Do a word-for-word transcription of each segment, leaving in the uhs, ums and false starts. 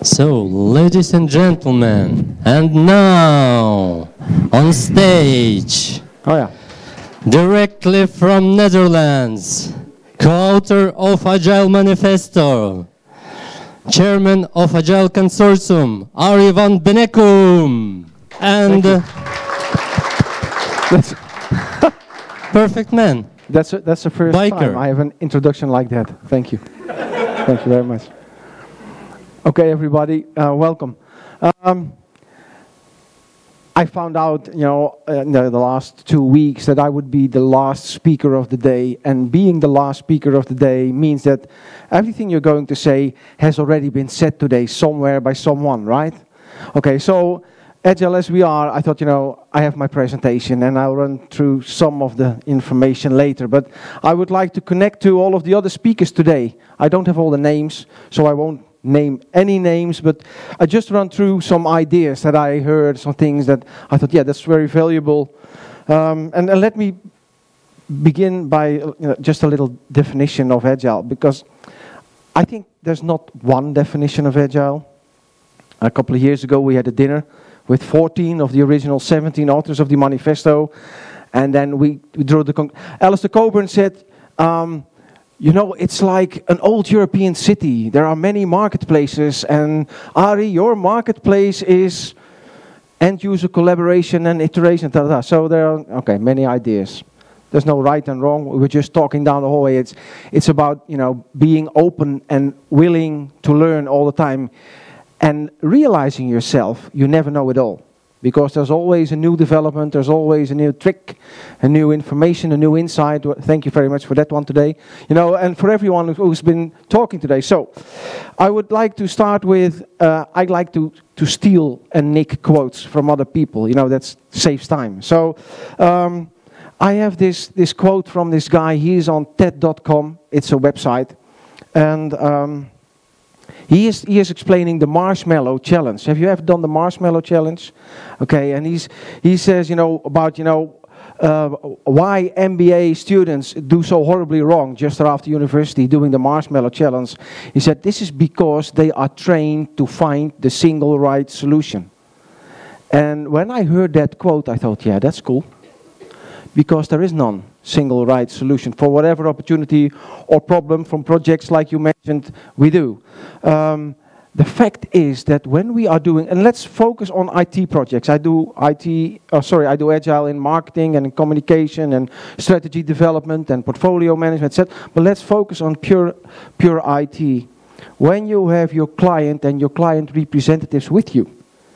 So, ladies and gentlemen, and now, on stage, oh yeah, directly from Netherlands, co-author of Agile Manifesto, chairman of Agile Consortium, Arie van Bennekum, and uh, perfect man. That's a, that's the first Biker. time I have an introduction like that. Thank you. Thank you very much. Okay, everybody, uh, welcome. Um, I found out, you know, in the, the last two weeks that I would be the last speaker of the day, and being the last speaker of the day means that everything you're going to say has already been said today somewhere by someone, right? Okay, so Agile as we are, I thought, you know, I have my presentation and I'll run through some of the information later, but I would like to connect to all of the other speakers today. I don't have all the names, so I won't name any names, but I just run through some ideas that I heard, some things that I thought, yeah, that's very valuable. Um, and, and let me begin by you know, just a little definition of Agile, because I think there's not one definition of Agile. A couple of years ago, we had a dinner with fourteen of the original seventeen authors of the manifesto, and then we, we drew the con Alistair Coburn said, um, you know, it's like an old European city. There are many marketplaces, and Arie, your marketplace is end-user collaboration and iteration. Da, da, da. So there are, okay, many ideas. There's no right and wrong. We were just talking down the hallway. It's, it's about, you know, being open and willing to learn all the time, and realizing yourself, you never know it all. Because there's always a new development, there's always a new trick, a new information, a new insight. Thank you very much for that one today. You know, and for everyone who's been talking today. So, I would like to start with, uh, I'd like to, to steal and nick quotes from other people. You know, that saves time. So, um, I have this, this quote from this guy. He's on T E D dot com. It's a website. And Um, He is, he is explaining the marshmallow challenge. Have you ever done the marshmallow challenge? Okay, and he's, he says, you know, about, you know, uh, why M B A students do so horribly wrong just after university doing the marshmallow challenge. He said, this is because they are trained to find the single right solution. And when I heard that quote, I thought, yeah, that's cool. Because there is none single right solution for whatever opportunity or problem from projects like you mentioned we do. Um, the fact is that when we are doing, and let's focus on I T projects. I do I T, oh sorry, I do Agile in marketing and in communication and strategy development and portfolio management, et cetera. But let's focus on pure, pure I T. When you have your client and your client representatives with you,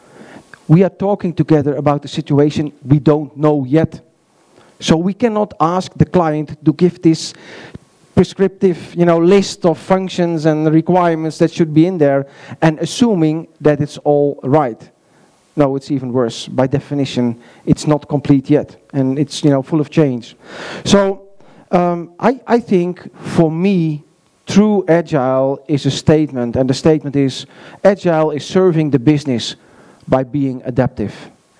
we are talking together about the situation we don't know yet. So we cannot ask the client to give this prescriptive, you know, list of functions and requirements that should be in there, and assuming that it's all right. No, it's even worse. By definition, it's not complete yet, and it's, you know, full of change. So um, I, I think for me, true Agile is a statement, and the statement is Agile is serving the business by being adaptive.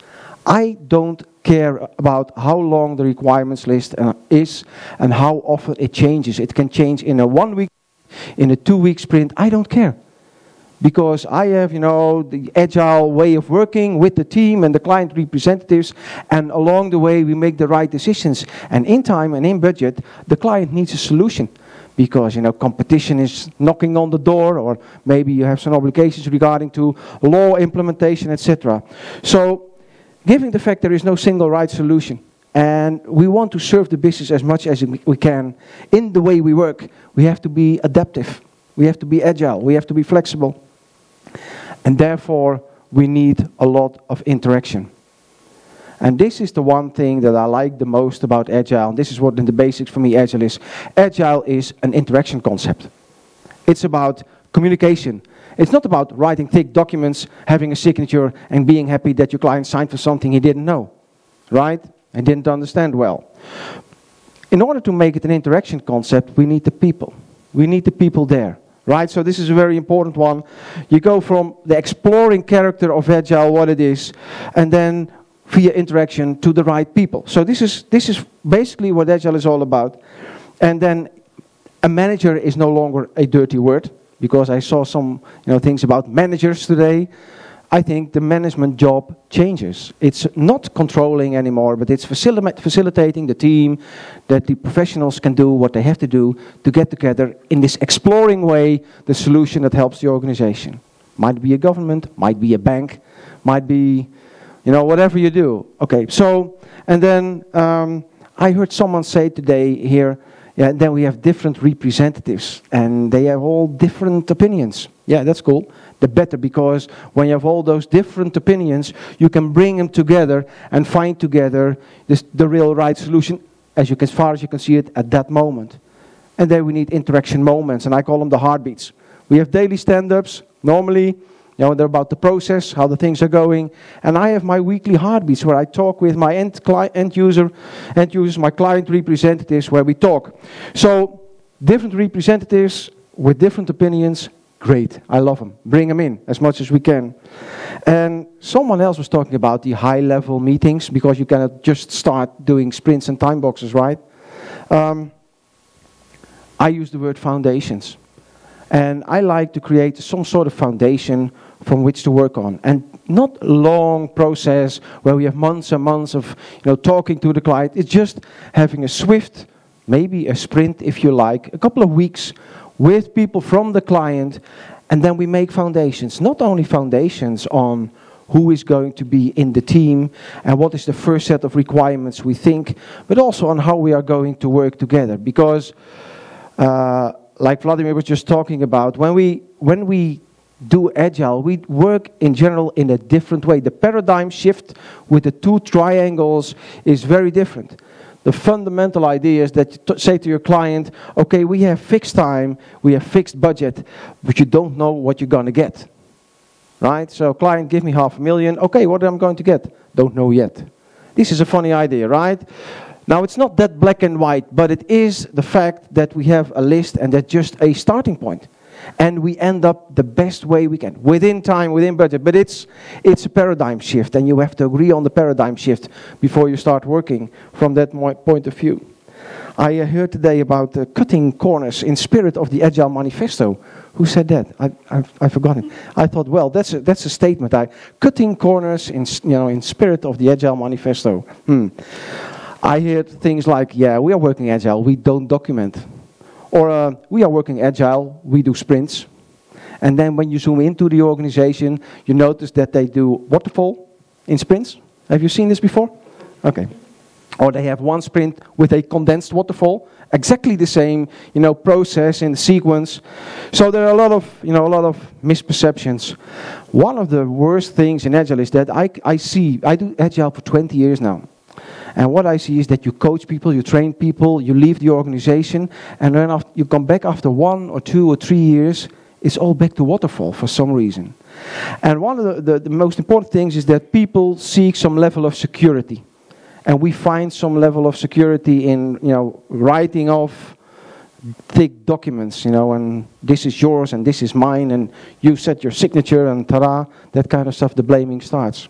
I don't care about how long the requirements list uh, is and how often it changes. It can change in a one week, in a two week sprint. I don't care. Because I have, you know, the Agile way of working with the team and the client representatives, and along the way we make the right decisions. And in time and in budget, the client needs a solution. Because, you know, competition is knocking on the door, or maybe you have some obligations regarding to law implementation, et cetera. So, given the fact there is no single right solution, and we want to serve the business as much as we can, in the way we work, we have to be adaptive, we have to be agile, we have to be flexible, and therefore we need a lot of interaction. And this is the one thing that I like the most about Agile, and this is what in the basics for me Agile is. Agile is an interaction concept. It's about communication. It's not about writing thick documents, having a signature, and being happy that your client signed for something he didn't know, right? And didn't understand well. In order to make it an interaction concept, we need the people. We need the people there, right? So this is a very important one. You go from the exploring character of Agile, what it is, and then via interaction to the right people. So this is, this is basically what Agile is all about. And then a manager is no longer a dirty word. because I saw some you know, things about managers today. I think the management job changes. It's not controlling anymore, but it's facil- facilitating the team, that the professionals can do what they have to do to get together in this exploring way, the solution that helps the organization. Might be a government, might be a bank, might be, you know, whatever you do. Okay, so, and then um, I heard someone say today here, yeah, then we have different representatives, and they have all different opinions. Yeah, that's cool. The better, because when you have all those different opinions, you can bring them together and find together this, the real right solution, as, you can, as far as you can see it at that moment. And then we need interaction moments, and I call them the heartbeats. We have daily stand-ups, normally, you know, they're about the process, how the things are going, and I have my weekly heartbeats where I talk with my end, cli- end user, end users, my client representatives, where we talk. So, different representatives with different opinions. Great, I love them. Bring them in as much as we can. And someone else was talking about the high-level meetings, because you cannot just start doing sprints and time boxes, right? Um, I use the word foundations. And I like to create some sort of foundation from which to work on. And not a long process where we have months and months of you know, talking to the client. It's just having a swift, maybe a sprint if you like, a couple of weeks with people from the client, and then we make foundations. Not only foundations on who is going to be in the team and what is the first set of requirements we think, but also on how we are going to work together. Because, uh, like Vladimir was just talking about, when we when we do Agile, we work in general in a different way. The paradigm shift with the two triangles is very different. The fundamental idea is that you t- say to your client, okay, we have fixed time, we have fixed budget, but you don't know what you're going to get. Right? So client, give me half a million. Okay, what am I going to get? Don't know yet. This is a funny idea, right? Now, it's not that black and white, but it is the fact that we have a list and that's just a starting point. And we end up the best way we can, within time, within budget. But it's it's a paradigm shift, and you have to agree on the paradigm shift before you start working from that point of view. I uh, heard today about uh, cutting corners in spirit of the Agile Manifesto. Who said that? I I, I forgot it. I thought, well, that's a, that's a statement. I cutting corners in you know in spirit of the Agile Manifesto. Hmm. I heard things like, yeah, we are working Agile, we don't document. Or uh, we are working Agile, we do sprints. And then when you zoom into the organization, you notice that they do waterfall in sprints. Have you seen this before? Okay. Or they have one sprint with a condensed waterfall, exactly the same, you know, process and sequence. So there are a lot of, you know, a lot of misperceptions. One of the worst things in Agile is that I, I see, I do Agile for twenty years now. And what I see is that you coach people, you train people, you leave the organization, and then after you come back after one or two or three years, it's all back to waterfall for some reason. And one of the, the, the most important things is that people seek some level of security. And we find some level of security in, you know, writing off thick documents, you know, and this is yours and this is mine, and you set your signature and ta-da, that kind of stuff, the blaming starts.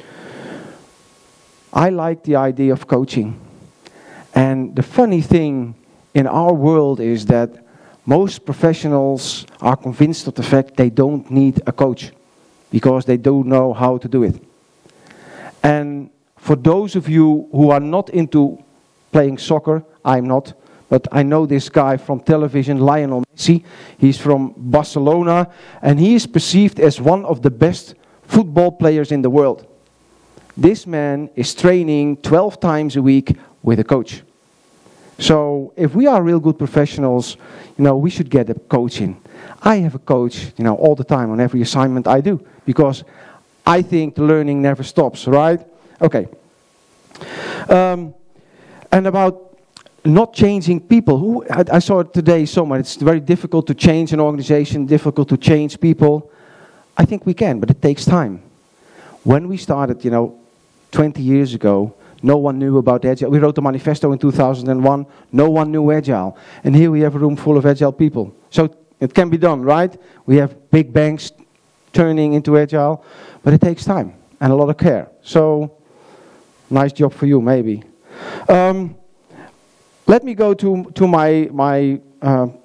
I like the idea of coaching. And the funny thing in our world is that most professionals are convinced of the fact they don't need a coach because they don't know how to do it. And for those of you who are not into playing soccer, I'm not, but I know this guy from television, Lionel Messi. He's from Barcelona, and he is perceived as one of the best football players in the world. This man is training twelve times a week with a coach. So if we are real good professionals, you know, we should get a coach in. I have a coach, you know, all the time on every assignment I do, because I think the learning never stops, right? Okay. Um, and about not changing people. Who I, I saw it today so much. It's very difficult to change an organization, difficult to change people. I think we can, but it takes time. When we started, you know, twenty years ago, no one knew about Agile. We wrote the manifesto in two thousand one. No one knew Agile. And here we have a room full of Agile people. So it can be done, right? We have big banks turning into Agile. But it takes time and a lot of care. So, nice job for you, maybe. Um, let me go to, to my, my uh,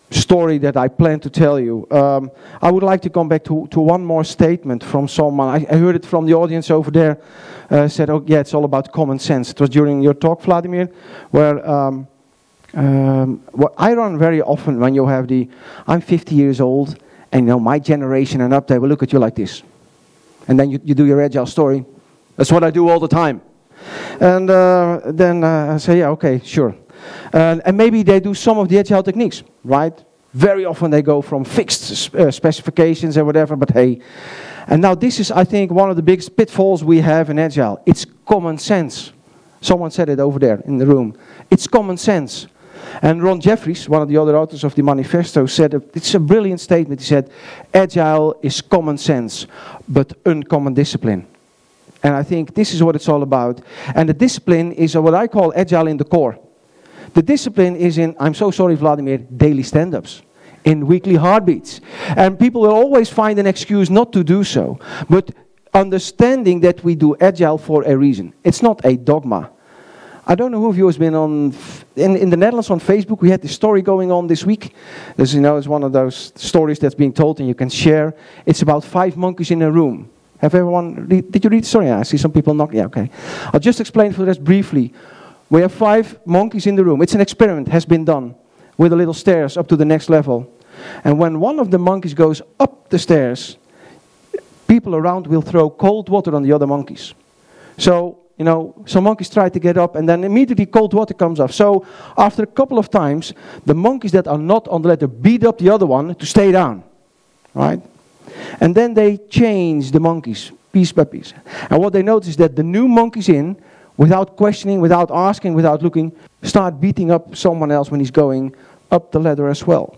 story that I plan to tell you. Um, I would like to come back to, to one more statement from someone. I, I heard it from the audience over there. Uh, said, oh yeah, it's all about common sense. It was during your talk, Vladimir, where um, um, what I run very often when you have the, I'm fifty years old, and you know, my generation and up, they will look at you like this. And then you, you do your Agile story. That's what I do all the time. And uh, then uh, I say, yeah, okay, sure. Uh, and maybe they do some of the Agile techniques, right? Very often they go from fixed uh, specifications and whatever, but hey. And now this is, I think, one of the biggest pitfalls we have in Agile. It's common sense. Someone said it over there in the room. It's common sense. And Ron Jeffries, one of the other authors of the manifesto, said, it's a brilliant statement. He said, Agile is common sense, but uncommon discipline. And I think this is what it's all about. And the discipline is what I call Agile in the core. The discipline is in, I'm so sorry, Vladimir, daily stand-ups, in weekly heartbeats. And people will always find an excuse not to do so. But understanding that we do Agile for a reason. It's not a dogma. I don't know who of you has been on, in, in the Netherlands on Facebook, we had this story going on this week. This, you know, it's one of those stories that's being told and you can share. It's about five monkeys in a room. Have everyone, read, did you read the story? Yeah, I see some people not, yeah, okay. I'll just explain for the rest briefly. We have five monkeys in the room. It's an experiment, has been done, with a little stairs up to the next level. And when one of the monkeys goes up the stairs, people around will throw cold water on the other monkeys. So, you know, some monkeys try to get up and then immediately cold water comes up. So, after a couple of times, the monkeys that are not on the ladder beat up the other one to stay down, right? And then they change the monkeys, piece by piece. And what they notice is that the new monkeys in, without questioning, without asking, without looking, start beating up someone else when he's going up the ladder as well.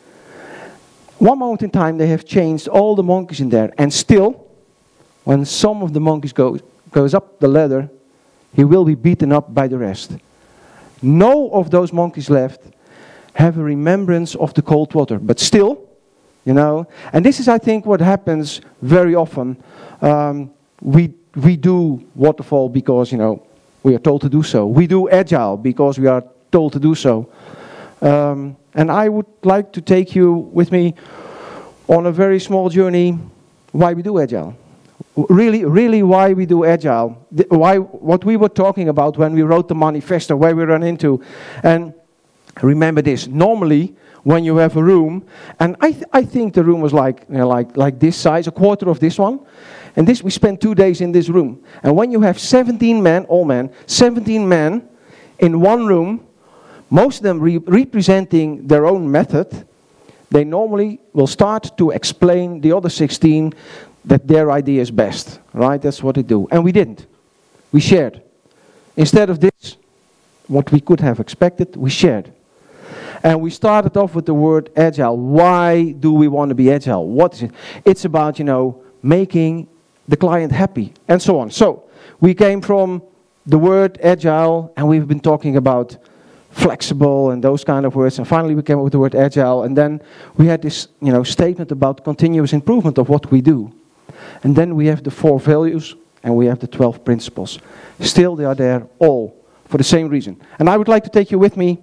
One moment in time, they have changed all the monkeys in there. And still, when some of the monkeys go, goes up the ladder, he will be beaten up by the rest. No of those monkeys left have a remembrance of the cold water. But still, you know, and this is, I think, what happens very often. Um, we, we do waterfall because, you know, we are told to do so. We do Agile because we are told to do so. Um, and I would like to take you with me on a very small journey why we do Agile. Really, really why we do Agile. The, why, what we were talking about when we wrote the manifesto, where we run into. And remember this, normally when you have a room, and I, th I think the room was like, you know, like, like this size, a quarter of this one. And this, we spent two days in this room. And when you have seventeen men, all men, seventeen men in one room, most of them re representing their own method, they normally will start to explain the other sixteen that their idea is best, right? That's what they do. And we didn't. We shared. Instead of this, what we could have expected, we shared. And we started off with the word Agile. Why do we want to be Agile? What is it? It's about, you know, making the client happy, and so on. So, we came from the word Agile, and we've been talking about flexible and those kind of words, and finally we came up with the word Agile, and then we had this, you know, statement about continuous improvement of what we do. And then we have the four values, and we have the twelve principles. Still, they are there all for the same reason. And I would like to take you with me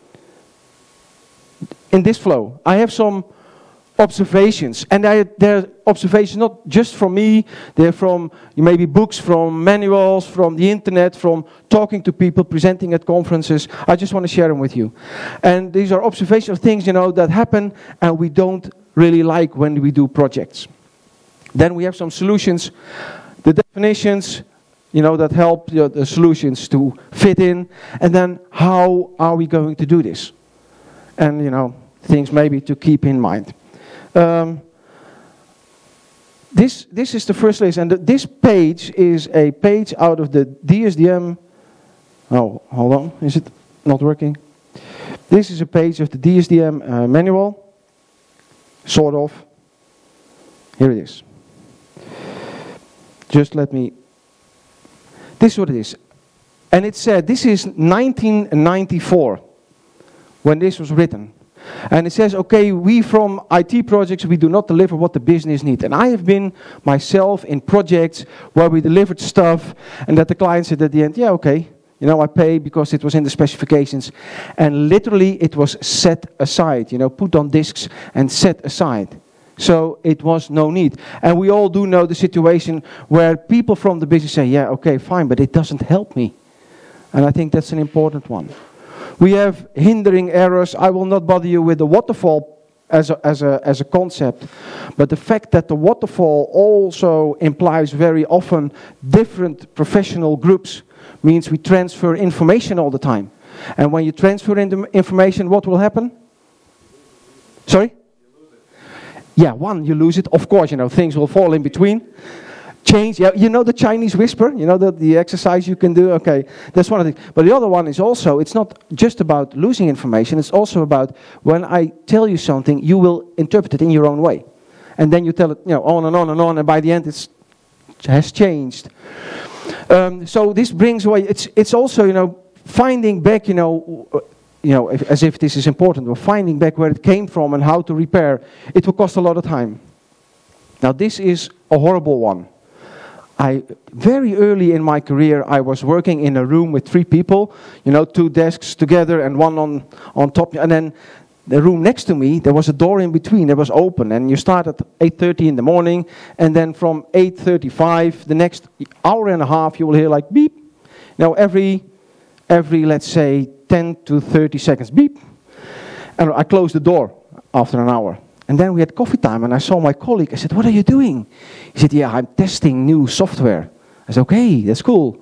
in this flow. I have some observations, and I, they're observations not just from me, they're from maybe books, from manuals, from the internet, from talking to people, presenting at conferences. I just want to share them with you. And these are observations of things, you know, that happen and we don't really like when we do projects. Then we have some solutions, the definitions, you know, that help the, the solutions to fit in, and then how are we going to do this? And, you know, things maybe to keep in mind. Um, this, this is the first list, and the, this page is a page out of the D S D M. Oh, hold on, is it not working? This is a page of the D S D M uh, manual, sort of. Here it is. Just let me, this is what it is. And it said, this is nineteen ninety-four, when this was written. And it says, okay, we from I T projects, we do not deliver what the business needs. And I have been myself in projects where we delivered stuff and that the client said at the end, yeah, okay, You know, I pay because it was in the specifications. And literally it was set aside, you know, put on discs and set aside. So it was no need. And we all do know the situation where people from the business say, yeah, okay, fine, but it doesn't help me. And I think that's an important one. We have hindering errors. I will not bother you with the waterfall as a, as a, as a concept. But the fact that the waterfall also implies very often different professional groups means we transfer information all the time. And when you transfer in the information, what will happen? Sorry? Yeah, one, you lose it. Of course, you know, things will fall in between. Change, yeah, you know the Chinese whisper? You know the, the exercise you can do? Okay, that's one of the things. But the other one is also, it's not just about losing information, it's also about when I tell you something, you will interpret it in your own way. And then you tell it, you know, on and on and on, and by the end it's, it has changed. Um, so this brings away, it's, it's also, you know, finding back, you know, you know, if, as if this is important, we're finding back where it came from and how to repair. It will cost a lot of time. Now this is a horrible one. I, very early in my career, I was working in a room with three people, you know, two desks together and one on, on top. And then the room next to me, there was a door in between that was open. And you start at eight thirty in the morning. And then from eight thirty-five, the next hour and a half, you will hear like beep. Now every, every let's say, ten to thirty seconds, beep. And I closed the door after an hour. And then we had coffee time, and I saw my colleague. I said, what are you doing? He said, yeah, I'm testing new software. I said, okay, that's cool.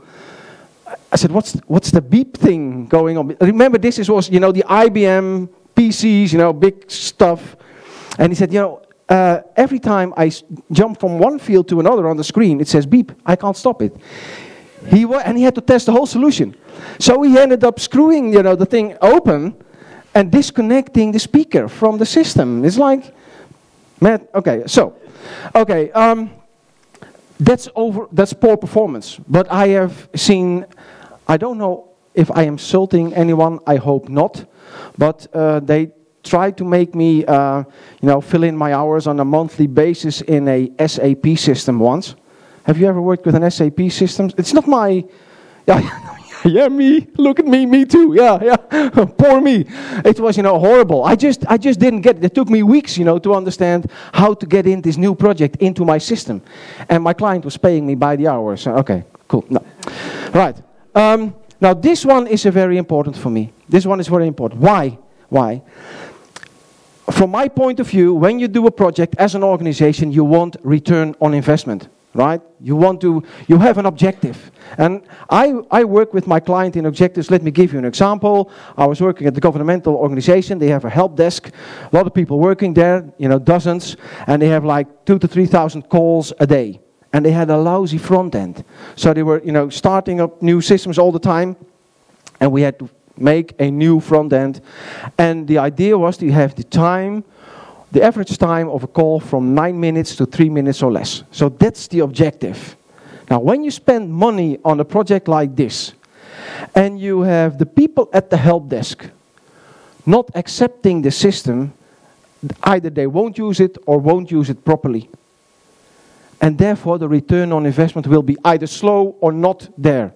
I said, what's what's the beep thing going on? Remember, this is, was, you know, the I B M P Cs, you know, big stuff. And he said, you know, uh, every time I jump from one field to another on the screen, it says beep. I can't stop it. He wa and he had to test the whole solution. So he ended up screwing, you know, the thing open and disconnecting the speaker from the system. It's like, man, okay, so, okay, um, that's over, that's poor performance. But I have seen, I don't know if I am insulting anyone, I hope not, but uh, they try to make me, uh, you know, fill in my hours on a monthly basis in a S A P system once. Have you ever worked with an S A P system? It's not my, yeah, yeah, me, look at me, me too, yeah, yeah, poor me. It was, you know, horrible. I just, I just didn't get it. It took me weeks, you know, to understand how to get in this new project into my system. And my client was paying me by the hour, so, okay, cool, no. Right, um, now this one is a very important for me. This one is very important. Why? Why? From my point of view, when you do a project as an organization, you want return on investment. Right? You want to, you have an objective. And I, I work with my client in objectives. Let me give you an example. I was working at the governmental organization. They have a help desk. A lot of people working there, you know, dozens. And they have like two to three thousand calls a day. And they had a lousy front end. So they were, you know, starting up new systems all the time. And we had to make a new front end. And the idea was to have the time, the average time of a call from nine minutes to three minutes or less. So that's the objective. Now, when you spend money on a project like this, and you have the people at the help desk not accepting the system, either they won't use it or won't use it properly. And therefore, the return on investment will be either slow or not there.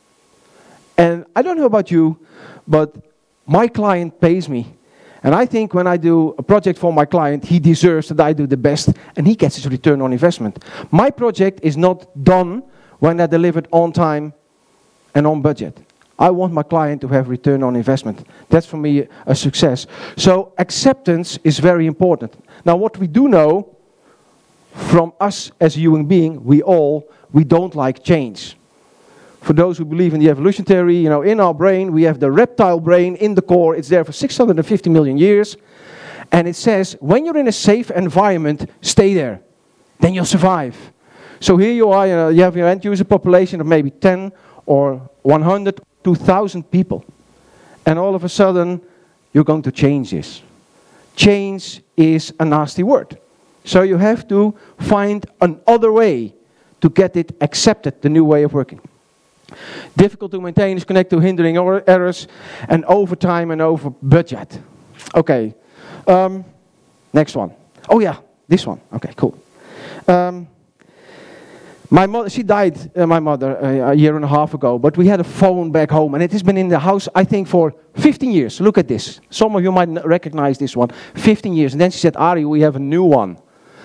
And I don't know about you, but my client pays me. And I think when I do a project for my client, he deserves that I do the best, and he gets his return on investment. My project is not done when I deliver it on time and on budget. I want my client to have return on investment. That's for me a success. So acceptance is very important. Now what we do know, from us as a human being, we all, we don't like change. For those who believe in the evolution theory, you know, in our brain, we have the reptile brain in the core. It's there for six hundred fifty million years. And it says, when you're in a safe environment, stay there. Then you'll survive. So here you are, you know, you have your end user population of maybe ten or one hundred, two thousand people. And all of a sudden, you're going to change this. Change is a nasty word. So you have to find another way to get it accepted, the new way of working. Difficult to maintain is connected to hindering errors and over time and over budget. Okay, um, next one. Oh yeah, this one. Okay, cool. Um, My mother, she died, uh, my mother, uh, a year and a half ago, but we had a phone back home, and it has been in the house, I think, for fifteen years. Look at this. Some of you might recognize this one. fifteen years. And then she said, Arie, we have a new one.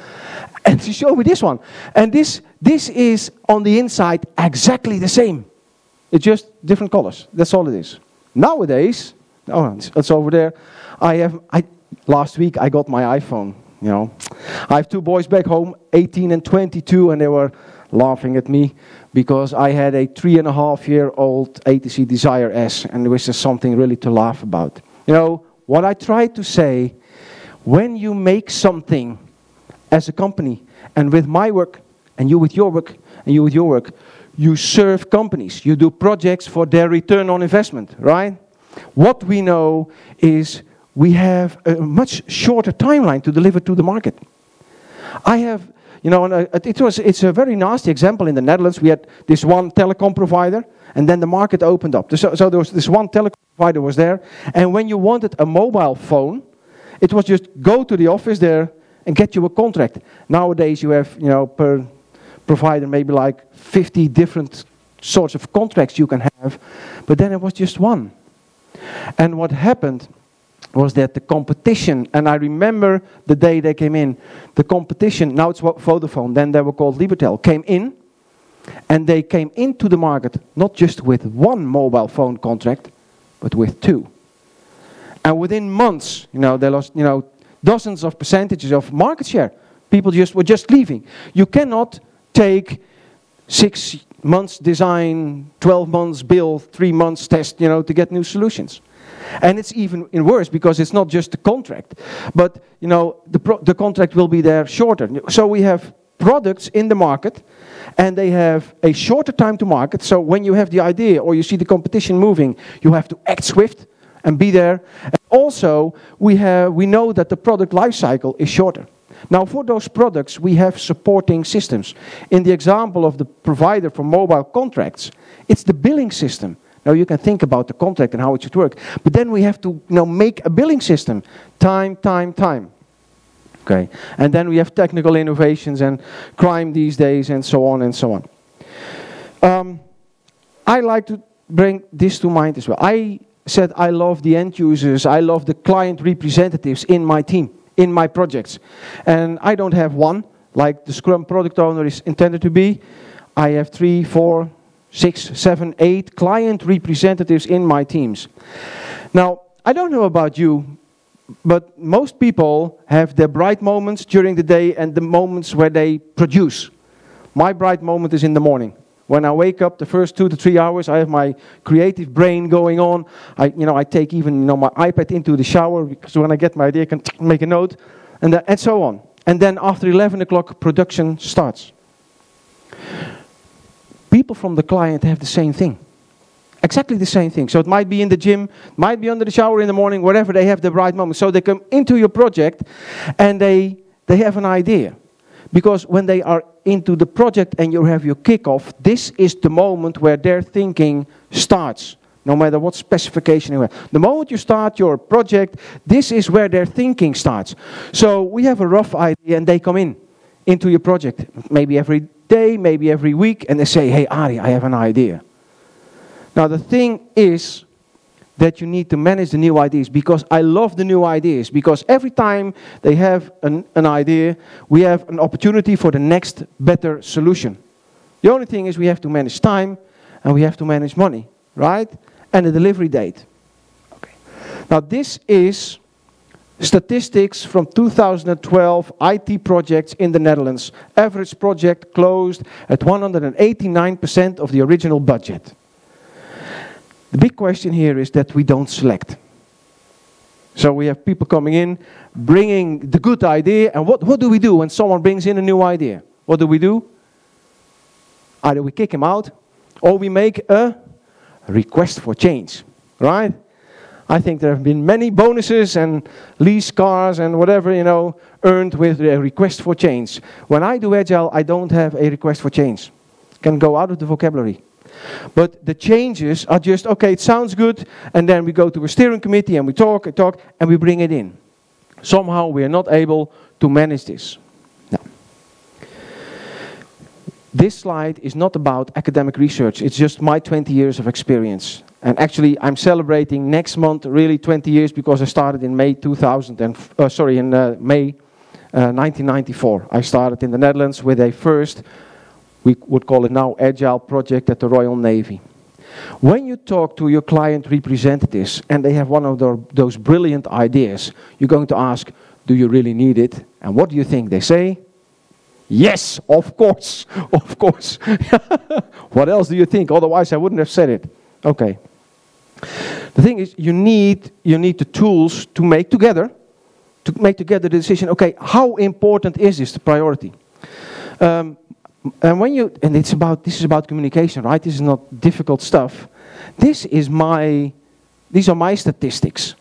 And she showed me this one. And this, this is, on the inside, exactly the same. It's just different colors. That's all it is. Nowadays, oh, it's, it's over there. I have, I, last week, I got my iPhone, you know. I have two boys back home, eighteen and twenty-two, and they were laughing at me because I had a three and a half year old A T C Desire S, and there was just something really to laugh about. You know, what I try to say, when you make something as a company, and with my work, and you with your work, and you with your work, you serve companies, you do projects for their return on investment, right? What we know is we have a much shorter timeline to deliver to the market. I have You know, and uh, it was, it's a very nasty example in the Netherlands. We had this one telecom provider, and then the market opened up. So, so there was this one telecom provider was there, and when you wanted a mobile phone, it was just go to the office there and get you a contract. Nowadays you have, you know, per provider maybe like fifty different sorts of contracts you can have, but then it was just one. And what happened was that the competition, and I remember the day they came in, the competition, now it's Vodafone, then they were called Libertel, came in, and they came into the market not just with one mobile phone contract, but with two. And within months, you know, they lost, you know, dozens of percentages of market share. People just were just leaving. You cannot take six months design, twelve months build, three months test, you know, to get new solutions. And it's even worse because it's not just the contract, but you know the pro the contract will be there shorter. So we have products in the market, and they have a shorter time to market. So when you have the idea or you see the competition moving, you have to act swift and be there. And also, we have we know that the product life cycle is shorter. Now, for those products, we have supporting systems. In the example of the provider for mobile contracts, it's the billing system. Now you can think about the contract and how it should work, but then we have to, you know, make a billing system, time, time, time. Okay, and then we have technical innovations and crime these days, and so on and so on. Um, I like to bring this to mind as well. I said I love the end users, I love the client representatives in my team, in my projects, and I don't have one like the Scrum product owner is intended to be. I have three, four. Six, seven, eight client representatives in my teams. Now, I don't know about you, but most people have their bright moments during the day and the moments where they produce. My bright moment is in the morning. When I wake up, the first two to three hours, I have my creative brain going on. I, you know, I take even, you know, my iPad into the shower because when I get my idea, I can make a note, and, uh, and so on. And then after eleven o'clock, production starts. People from the client have the same thing. Exactly the same thing. So it might be in the gym, might be under the shower in the morning, wherever they have the right moment. So they come into your project and they, they have an idea. Because when they are into the project and you have your kickoff, this is the moment where their thinking starts. No matter what specification you have. The moment you start your project, this is where their thinking starts. So we have a rough idea and they come in into your project. Maybe every day, maybe every week, and they say, hey, Arie, I have an idea. Now, the thing is that you need to manage the new ideas, because I love the new ideas, because every time they have an, an idea, we have an opportunity for the next better solution. The only thing is we have to manage time, and we have to manage money, right? And the delivery date. Okay. Now, this is statistics from two thousand twelve I T projects in the Netherlands. Average project closed at one hundred eighty-nine percent of the original budget. The big question here is that we don't select. So we have people coming in, bringing the good idea, and what, what do we do when someone brings in a new idea? What do we do? Either we kick him out, or we make a request for change, right? I think there have been many bonuses and lease cars and whatever, you know, earned with a request for change. When I do Agile, I don't have a request for change. It can go out of the vocabulary. But the changes are just, okay, it sounds good, and then we go to a steering committee and we talk and talk, and we bring it in. Somehow we are not able to manage this. Now, This slide is not about academic research. It's just my twenty years of experience. And actually, I'm celebrating next month really twenty years because I started in May two thousand and uh, sorry in uh, May uh, nineteen ninety-four. I started in the Netherlands with a first, we would call it now, Agile project at the Royal Navy. When you talk to your client representatives and they have one of the, those brilliant ideas, you're going to ask, do you really need it? And what do you think they say? Yes, of course, of course. What else do you think? Otherwise I wouldn't have said it. Okay. The thing is, you need, you need the tools to make together, to make together the decision, okay, how important is this, the priority? Um, and when you, and it's about, this is about communication, right? This is not difficult stuff. This is my, these are my statistics.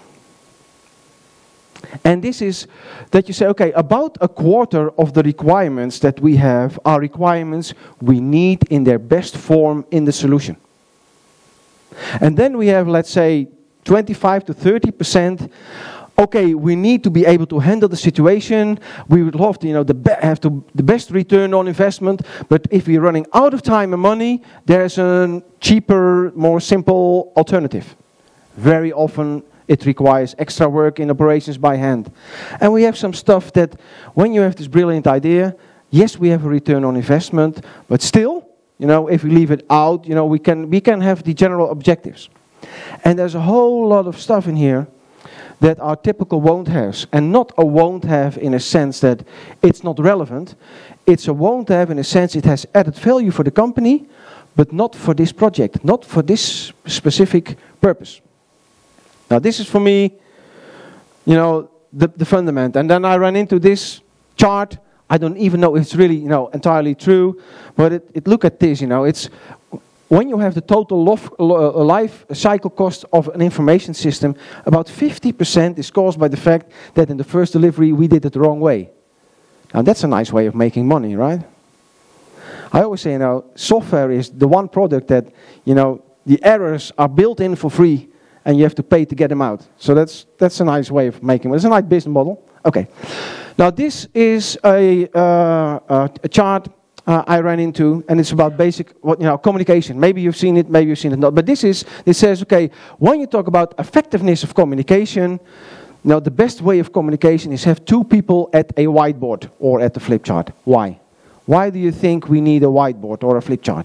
And this is that you say, okay, about a quarter of the requirements that we have are requirements we need in their best form in the solution. And then we have, let's say, twenty-five to thirty percent. Okay, we need to be able to handle the situation. We would love to, you know, the be have to, the best return on investment. But if we're running out of time and money, there's a cheaper, more simple alternative. Very often, it requires extra work in operations by hand. And we have some stuff that, when you have this brilliant idea, yes, we have a return on investment, but still, you know, if we leave it out, you know, we can, we can have the general objectives. And there's a whole lot of stuff in here that are typical won't-haves. And not a won't-have in a sense that it's not relevant. It's a won't-have in a sense it has added value for the company, but not for this project, not for this specific purpose. Now this is for me, you know, the, the fundament. And then I run into this chart. I don't even know if it's really, you know, entirely true. But it, it look at this, you know, it's when you have the total lof, uh, life cycle cost of an information system, about fifty percent is caused by the fact that in the first delivery we did it the wrong way. Now that's a nice way of making money, right? I always say, you know, software is the one product that, you know, the errors are built in for free. And you have to pay to get them out. So that's that's a nice way of making it. It's a nice business model. Okay. Now this is a, uh, a chart uh, I ran into, and it's about basic, what you know, communication. Maybe you've seen it, maybe you've seen it not. But this is, this says, okay, when you talk about effectiveness of communication, now the best way of communication is have two people at a whiteboard or at the flip chart. Why? Why do you think we need a whiteboard or a flip chart?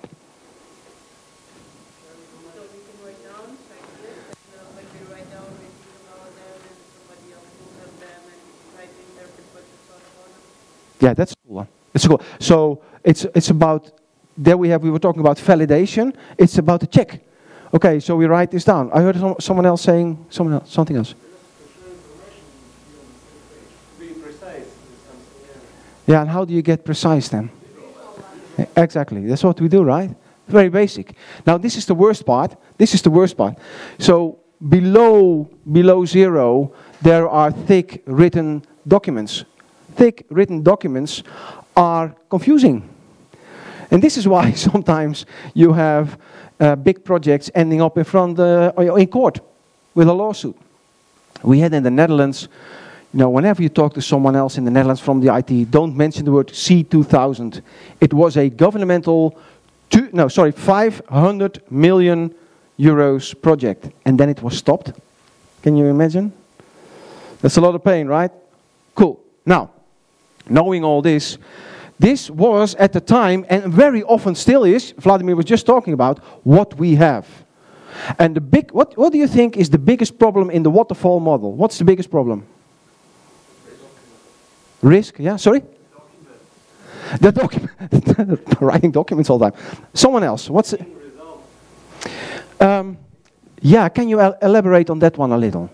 Yeah, that's cool. It's cool. So it's it's about, there we have, we were talking about validation. It's about a check. Okay, so we write this down. I heard some, someone else saying someone else, something else. Yeah, and how do you get precise then? Exactly, that's what we do, right? Very basic. Now this is the worst part. This is the worst part. So below below zero, there are thick written documents. Thick written documents are confusing. And this is why sometimes you have uh, big projects ending up in front uh, in court with a lawsuit. We had in the Netherlands, you know, whenever you talk to someone else in the Netherlands from the I T, don't mention the word C two thousand. It was a governmental, two, no, sorry, five hundred million euros project. And then it was stopped. Can you imagine? That's a lot of pain, right? Cool. Now, knowing all this, this was at the time, and very often still is, Vladimir was just talking about, what we have. And the big, what, what do you think is the biggest problem in the waterfall model? What's the biggest problem? Risk, yeah, sorry? The document. Writing documents all the time. Someone else, what's it? Um, yeah, can you el elaborate on that one a little?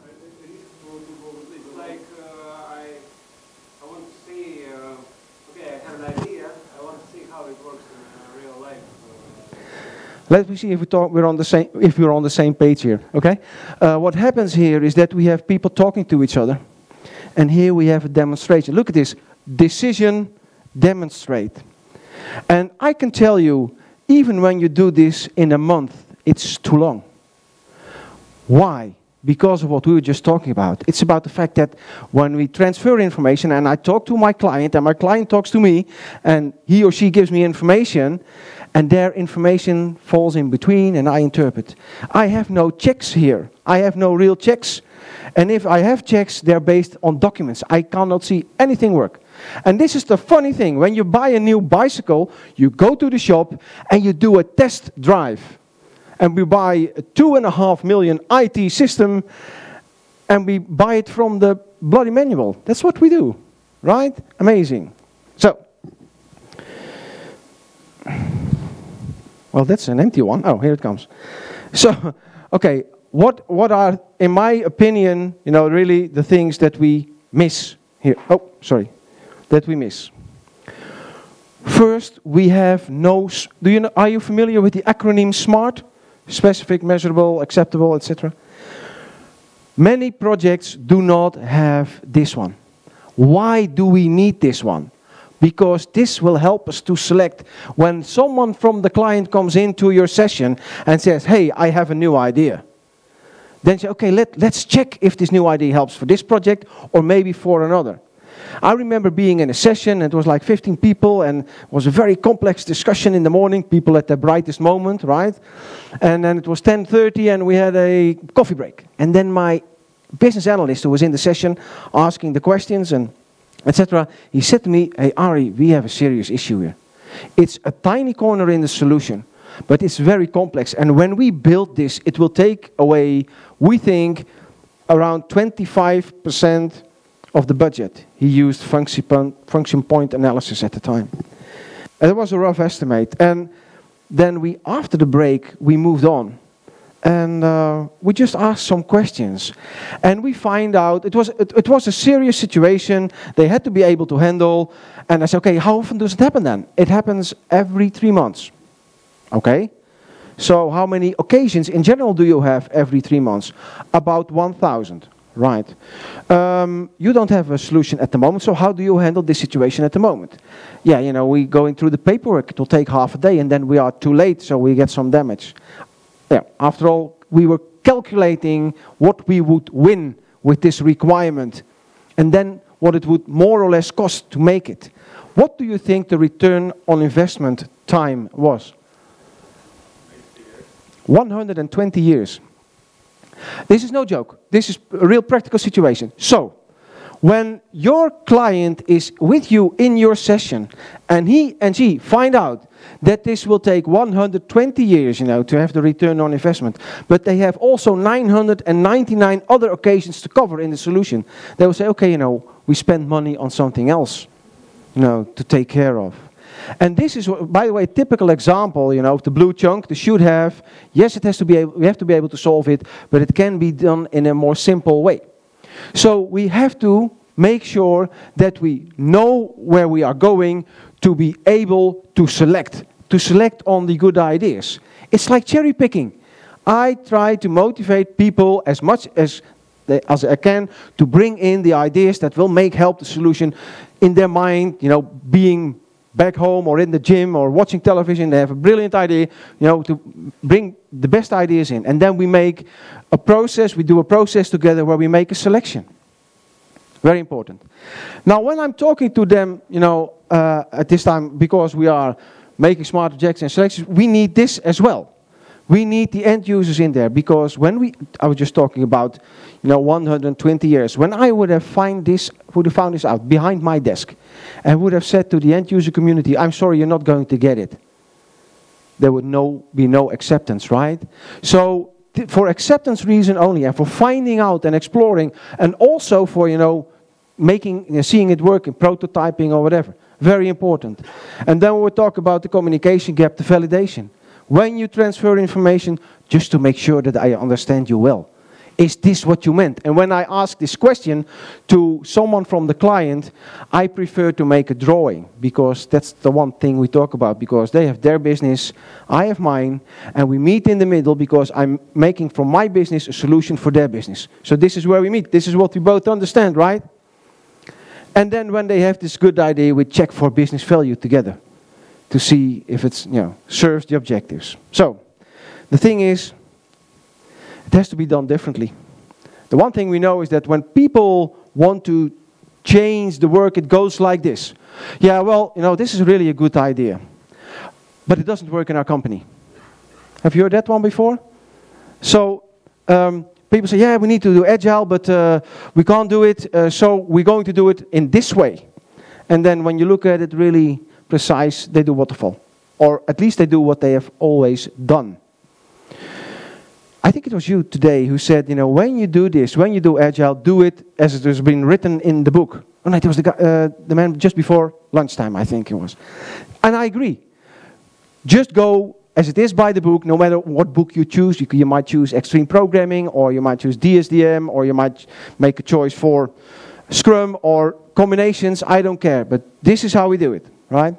Let me see if we talk, we're on the same, if we're on the same page here, okay? Uh, what happens here is that we have people talking to each other. And here we have a demonstration. Look at this. Decision, demonstrate. And I can tell you, even when you do this in a month, it's too long. Why? because of what we were just talking about. It's about the fact that when we transfer information, and I talk to my client, and my client talks to me, and he or she gives me information, and their information falls in between, and I interpret. I have no checks here. I have no real checks. And if I have checks, they're based on documents. I cannot see anything work. And this is the funny thing. When you buy a new bicycle, you go to the shop, and you do a test drive. And we buy a two and a half million I T system, and we buy it from the bloody manual. That's what we do, right? Amazing. So, well, that's an empty one. Oh, here it comes. So, okay, what what are, in my opinion, you know, really the things that we miss here? Oh, sorry, that we miss. First, we have no. Do you know? Are you familiar with the acronym SMART? Specific, measurable, acceptable, et cetera. Many projects do not have this one. Why do we need this one? Because this will help us to select when someone from the client comes into your session and says, hey, I have a new idea. Then say, okay, let, let's check if this new idea helps for this project or maybe for another. I remember being in a session, and it was like fifteen people, and it was a very complex discussion in the morning, people at their brightest moment, right? And then it was ten thirty, and we had a coffee break. And then my business analyst, who was in the session, asking the questions, and et cetera, he said to me, hey, Arie, we have a serious issue here. It's a tiny corner in the solution, but it's very complex. And when we build this, it will take away, we think, around twenty-five percent of the budget. He used function point, function point analysis at the time. And it was a rough estimate. And then we, after the break, we moved on. And uh, we just asked some questions. And we find out, it was, it, it was a serious situation. They had to be able to handle. And I said, okay, how often does it happen then? It happens every three months. Okay? So how many occasions in general do you have every three months? About one thousand. Right. Um, you don't have a solution at the moment, so how do you handle this situation at the moment? Yeah, you know, we're going through the paperwork. It will take half a day, and then we are too late, so we get some damage. Yeah, after all, we were calculating what we would win with this requirement, and then what it would more or less cost to make it. What do you think the return on investment time was? one hundred twenty years. This is no joke. This is a real practical situation. So, when your client is with you in your session, and he and she find out that this will take one hundred twenty years, you know, to have the return on investment, but they have also nine hundred ninety-nine other occasions to cover in the solution, they will say, okay, you know, we spend money on something else, you know, to take care of. And this is, by the way, a typical example, you know, the blue chunk, the should have. Yes, it has to be able, we have to be able to solve it, but it can be done in a more simple way. So we have to make sure that we know where we are going to be able to select, to select on the good ideas. It's like cherry picking. I try to motivate people as much as, they, as I can to bring in the ideas that will make help the solution in their mind, you know, being back home or in the gym or watching television. They have a brilliant idea, you know, to bring the best ideas in. And then we make a process, we do a process together where we make a selection. Very important. Now, when I'm talking to them, you know, uh, at this time, because we are making smart objects and selections, we need this as well. We need the end users in there, because when we, I was just talking about, you know, one hundred twenty years. When I would have find this, would have found this out behind my desk, and would have said to the end user community, I'm sorry, you're not going to get it. There would no, be no acceptance, right? So, for acceptance reason only, and for finding out and exploring, and also for, you know, making, you know, seeing it work in prototyping or whatever. Very important. And then we'll talk about the communication gap, the validation. When you transfer information, just to make sure that I understand you well. Is this what you meant? And when I ask this question to someone from the client, I prefer to make a drawing, because that's the one thing we talk about, because they have their business, I have mine, and we meet in the middle because I'm making from my business a solution for their business. So this is where we meet. This is what we both understand, right? And then when they have this good idea, we check for business value together to see if it's, you know, serves the objectives. So, the thing is, it has to be done differently. The one thing we know is that when people want to change the work, it goes like this. Yeah, well, you know, this is really a good idea, but it doesn't work in our company. Have you heard that one before? So um, people say, yeah, we need to do Agile, but uh, we can't do it, uh, so we're going to do it in this way. And then when you look at it really precise, they do waterfall. Or at least they do what they have always done. I think it was you today who said, you know, when you do this, when you do Agile, do it as it has been written in the book. Oh, no, it was the, guy, uh, the man just before lunchtime, I think it was. And I agree. Just go as it is by the book, no matter what book you choose. You, you might choose Extreme Programming, or you might choose D S D M, or you might make a choice for Scrum, or combinations, I don't care. But this is how we do it, right?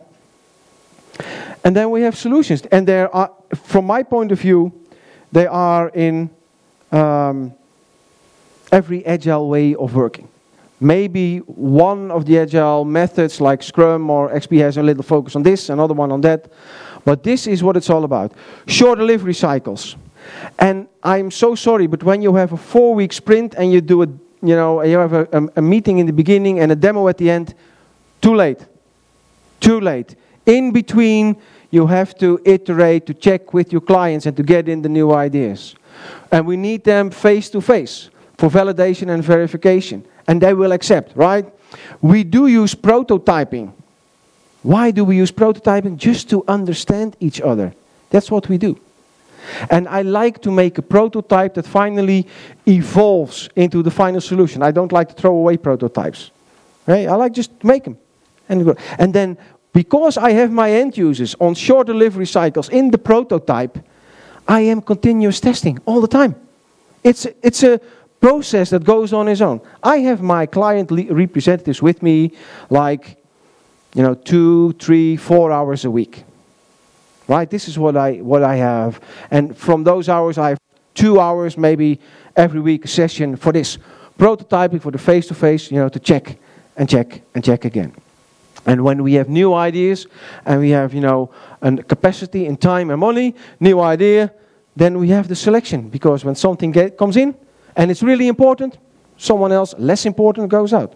And then we have solutions. And there are, from my point of view, they are in um, every Agile way of working. Maybe one of the Agile methods like Scrum or X P has a little focus on this, another one on that. But this is what it's all about. Short delivery cycles. And I'm so sorry, but when you have a four-week sprint and you do a, you know, you have a, a, a meeting in the beginning and a demo at the end, too late. Too late. In between, you have to iterate, to check with your clients and to get in the new ideas. And we need them face to face for validation and verification. And they will accept, right? We do use prototyping. Why do we use prototyping? Just to understand each other. That's what we do. And I like to make a prototype that finally evolves into the final solution. I don't like to throw away prototypes. Right? I like just to make them. And, and then, because I have my end users on short delivery cycles in the prototype, I am continuous testing all the time. It's, it's a process that goes on its own. I have my client representatives with me like, you know, two, three, four hours a week. Right? This is what I, what I have. And from those hours, I have two hours maybe every week a session for this. Prototyping for the face-to-face, you know, to check and check and check again. And when we have new ideas and we have, you know, a capacity in time and money, new idea, then we have the selection. Because when something get, comes in and it's really important, someone else less important goes out.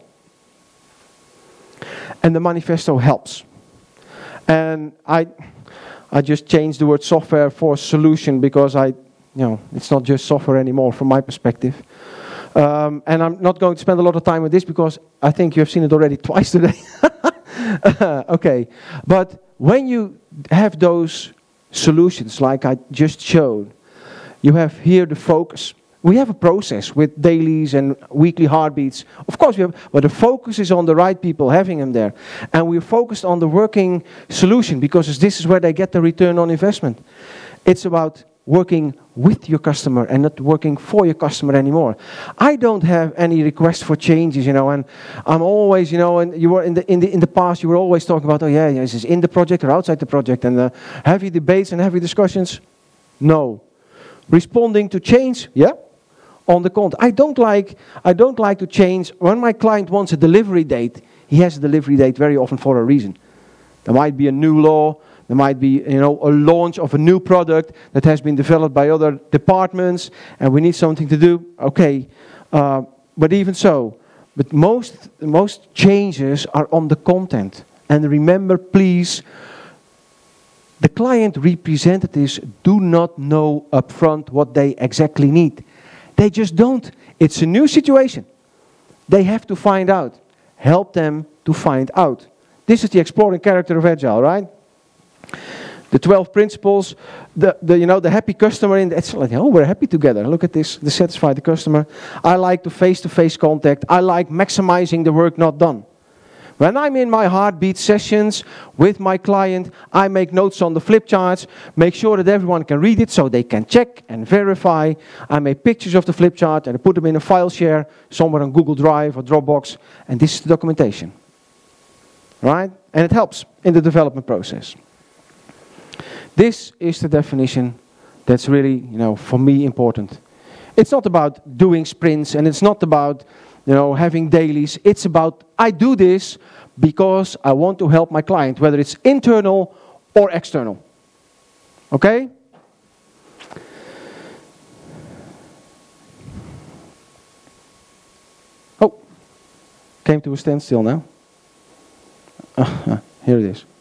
And the manifesto helps. And I, I just changed the word software for solution because I, you know, it's not just software anymore from my perspective. Um, and I'm not going to spend a lot of time with this because I think you have seen it already twice today. Okay, but when you have those solutions like I just showed, you have here the focus. We have a process with dailies and weekly heartbeats. Of course, we have, but the focus is on the right people, having them there. And we're focused on the working solution because this is where they get the return on investment. It's about working with your customer and not working for your customer anymore. I don't have any request for changes, you know, and I'm always, you know, and you were in the in the in the past you were always talking about, oh yeah, yeah, is this in the project or outside the project, and uh, heavy debates and heavy discussions. No, responding to change, yeah, on the content. I don't like I don't like to change. When my client wants a delivery date, he has a delivery date very often for a reason. There might be a new law. There might be, you know, a launch of a new product that has been developed by other departments, and we need something to do. Okay, uh, but even so, but most most changes are on the content. And remember, please, the client representatives do not know upfront what they exactly need. They just don't. It's a new situation. They have to find out. Help them to find out. This is the exploring character of Agile, right? The twelve principles, the, the you know the happy customer in the, it's like, oh, we're happy together. Look at this, the satisfy the customer. I like the face-to-face contact. I like maximizing the work not done. When I'm in my heartbeat sessions with my client, I make notes on the flip charts, make sure that everyone can read it so they can check and verify. I make pictures of the flip chart and I put them in a file share somewhere on Google Drive or Dropbox, and this is the documentation. Right? And it helps in the development process. This is the definition that's really, you know, for me important. It's not about doing sprints and it's not about, you know, having dailies. It's about, I do this because I want to help my client, whether it's internal or external. Okay? came to a standstill now. Uh, here it is.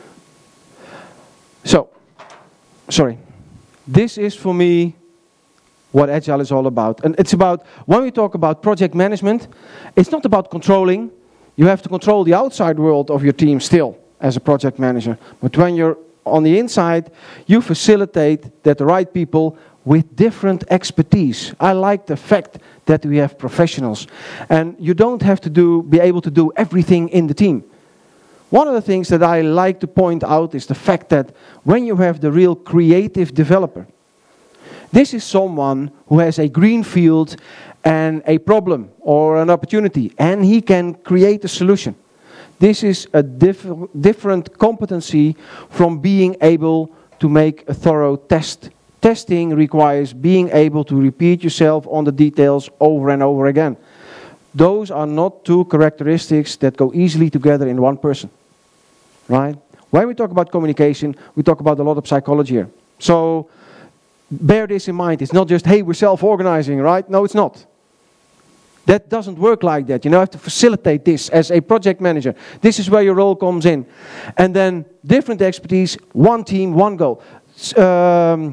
So, sorry. This is for me what Agile is all about. And it's about, when we talk about project management, it's not about controlling. You have to control the outside world of your team still as a project manager. But when you're on the inside, you facilitate that the right people with different expertise. I like the fact that we have professionals. And you don't have to do, be able to do everything in the team. One of the things that I like to point out is the fact that when you have the real creative developer, this is someone who has a green field and a problem or an opportunity, and he can create a solution. This is a diff different competency from being able to make a thorough test. Testing requires being able to repeat yourself on the details over and over again. Those are not two characteristics that go easily together in one person, right? When we talk about communication, we talk about a lot of psychology here. So bear this in mind. It's not just, hey, we're self-organizing, right? No, it's not. That doesn't work like that. You know, you have to facilitate this as a project manager. This is where your role comes in. And then different expertise, one team, one goal. Um,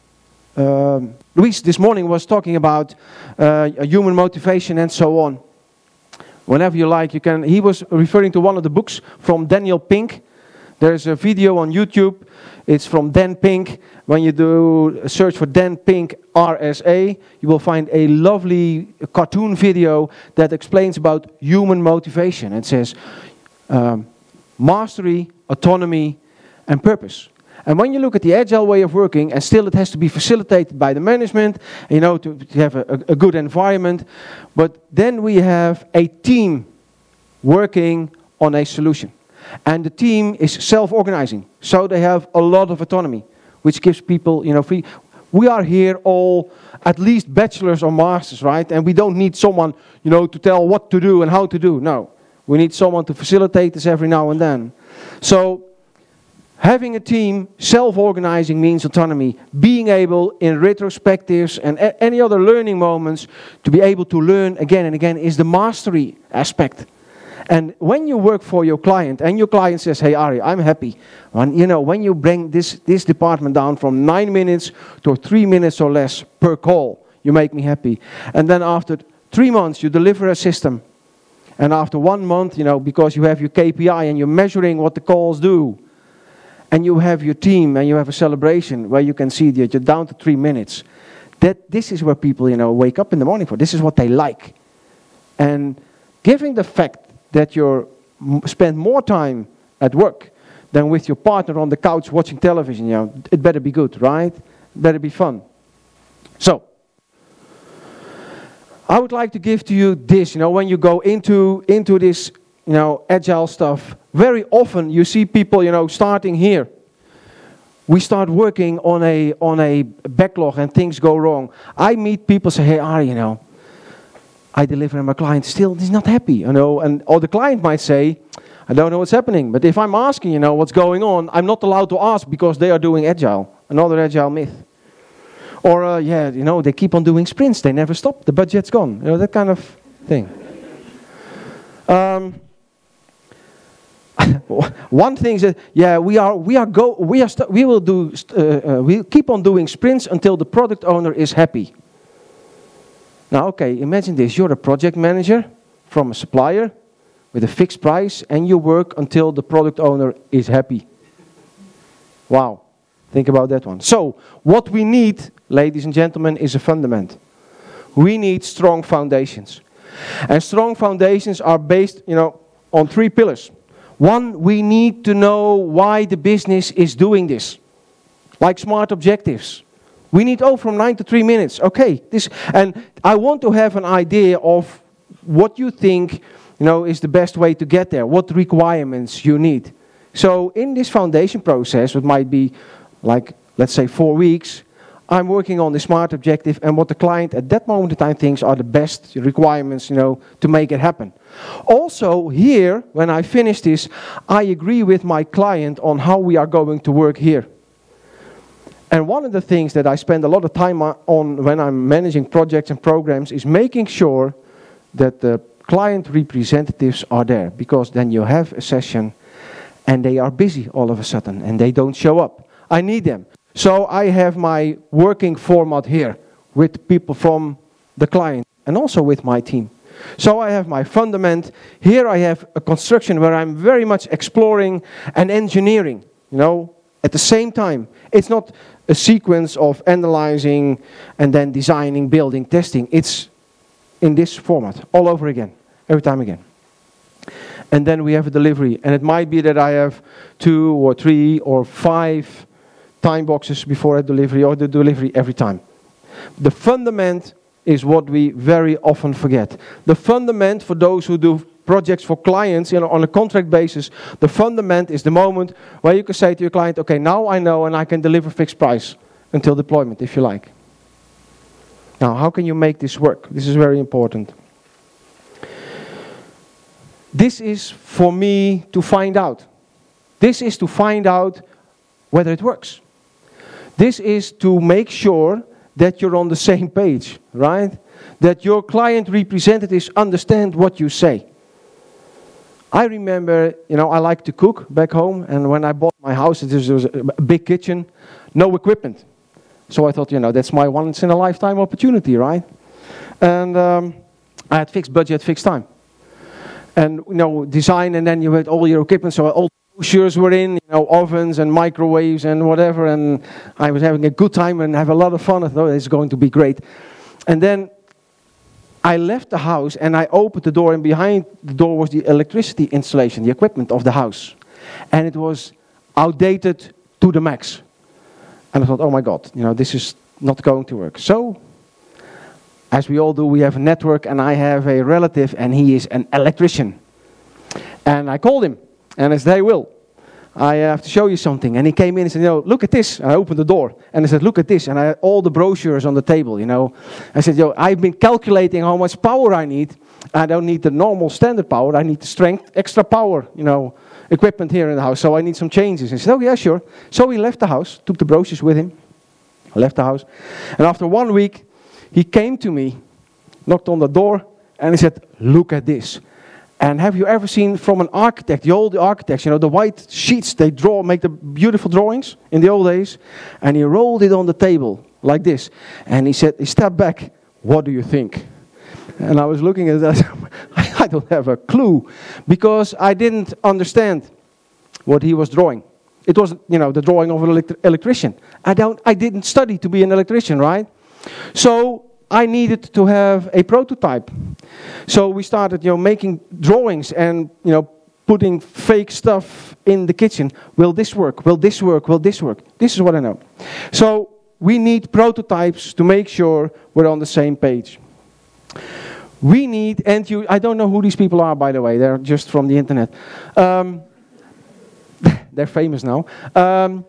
um, Luis this morning was talking about uh, human motivation and so on. Whenever you like, you can. He was referring to one of the books from Daniel Pink. There's a video on YouTube. It's from Dan Pink. When you do a search for Dan Pink R S A, you will find a lovely cartoon video that explains about human motivation. It says um, mastery, autonomy, and purpose. And when you look at the Agile way of working, and still it has to be facilitated by the management, you know, to, to have a, a good environment, but then we have a team working on a solution. And the team is self-organizing, so they have a lot of autonomy, which gives people, you know, free. We are here all at least bachelors or masters, right? And we don't need someone, you know, to tell what to do and how to do. No, we need someone to facilitate this every now and then. So having a team, self-organizing means autonomy. Being able, in retrospectives and a any other learning moments, to be able to learn again and again is the mastery aspect. And when you work for your client, and your client says, hey, Arie, I'm happy. When, you know, when you bring this, this department down from nine minutes to three minutes or less per call, you make me happy. And then after three months, you deliver a system. And after one month, you know, because you have your K P I and you're measuring what the calls do, and you have your team and you have a celebration where you can see that you're down to three minutes, that this is where people, you know, wake up in the morning for. This is what they like. And given the fact that you spend more time at work than with your partner on the couch watching television, you know, it better be good, right? It better be fun. So, I would like to give to you this, you know, when you go into, into this, you know, Agile stuff, very often you see people, you know, starting here. We start working on a, on a backlog and things go wrong. I meet people say, hey, Arie, you know, I deliver and my client still is not happy, you know, and or the client might say, I don't know what's happening. But if I'm asking, you know, what's going on, I'm not allowed to ask because they are doing Agile, another Agile myth. Or, uh, yeah, you know, they keep on doing sprints, they never stop, the budget's gone, you know, that kind of thing. Um, one thing is that, yeah, we are, we are go, we are, we will do, uh, uh, we keep on doing sprints until the product owner is happy. Now, okay, imagine this. You're a project manager from a supplier with a fixed price, and you work until the product owner is happy. Wow. Think about that one. So, what we need, ladies and gentlemen, is a fundament. We need strong foundations. And strong foundations are based, you know, on three pillars. One, we need to know why the business is doing this. Like smart objectives. We need, oh, from nine to three minutes. Okay, this, and I want to have an idea of what you think, you know, is the best way to get there. What requirements you need. So in this foundation process, it might be like, let's say, four weeks. I'm working on the smart objective and what the client at that moment in time thinks are the best requirements, you know, to make it happen. Also here, when I finish this, I agree with my client on how we are going to work here. And one of the things that I spend a lot of time on when I'm managing projects and programs is making sure that the client representatives are there, because then you have a session and they are busy all of a sudden and they don't show up. I need them. So I have my working format here with people from the client and also with my team. So I have my fundament. Here I have a construction where I'm very much exploring and engineering, you know, at the same time. It's not a sequence of analyzing and then designing, building, testing. It's in this format all over again, every time again. And then we have a delivery. And it might be that I have two or three or five time boxes before a delivery, or the delivery every time. The fundament is what we very often forget. The fundament for those who do projects for clients, you know, on a contract basis, the fundament is the moment where you can say to your client, okay, now I know and I can deliver fixed price until deployment, if you like. Now, how can you make this work? This is very important. This is for me to find out. This is to find out whether it works. This is to make sure that you're on the same page, right? That your client representatives understand what you say. I remember, you know, I like to cook back home, and when I bought my house, there was a big kitchen, no equipment. So I thought, you know, that's my once-in-a-lifetime opportunity, right? And um, I had fixed budget, fixed time. And, you know, design, and then you had all your equipment, so all brochures were in, you know, ovens and microwaves and whatever, and I was having a good time and have a lot of fun. I thought it's going to be great. And then I left the house and I opened the door, and behind the door was the electricity installation, the equipment of the house. And it was outdated to the max. And I thought, oh my God, you know, this is not going to work. So, as we all do, we have a network, and I have a relative, and he is an electrician. And I called him, and I said, hey, Will, I have to show you something. And he came in and said, you know, look at this. And I opened the door, and I said, look at this. And I had all the brochures on the table, you know. I said, yo, I've been calculating how much power I need. I don't need the normal standard power. I need the strength, extra power, you know, equipment here in the house. So I need some changes. And he said, oh, yeah, sure. So he left the house, took the brochures with him, left the house. And after one week, he came to me, knocked on the door, and he said, look at this. And have you ever seen from an architect, the old architects, you know, the white sheets, they draw, make the beautiful drawings in the old days. And he rolled it on the table like this. And he said, he stepped back, what do you think? And I was looking at that, I don't have a clue, because I didn't understand what he was drawing. It was, you know, the drawing of an elect electrician. I don't, I didn't study to be an electrician, right? So I needed to have a prototype. So we started, you know, making drawings and, you know, putting fake stuff in the kitchen. Will this work? Will this work? Will this work? This is what I know. So we need prototypes to make sure we're on the same page. We need, and you, I don't know who these people are, by the way. They're just from the internet. Um, they're famous now. Um,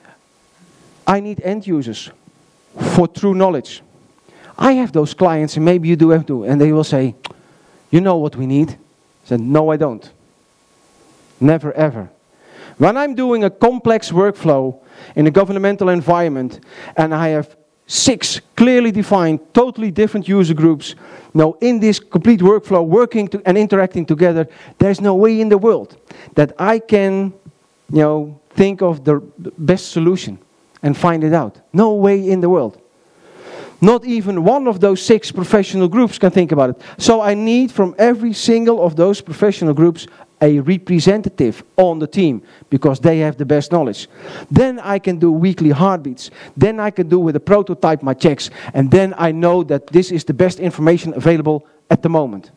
I need end users for true knowledge. I have those clients, and maybe you do have to, and they will say, you know what we need? I said, no, I don't. Never, ever. When I'm doing a complex workflow in a governmental environment, and I have six clearly defined, totally different user groups, you know, in this complete workflow, working to, and interacting together, there's no way in the world that I can, you know, think of the best solution and find it out. No way in the world. Not even one of those six professional groups can think about it. So I need from every single of those professional groups a representative on the team, because they have the best knowledge. Then I can do weekly heartbeats. Then I can do with a prototype my checks. And then I know that this is the best information available at the moment.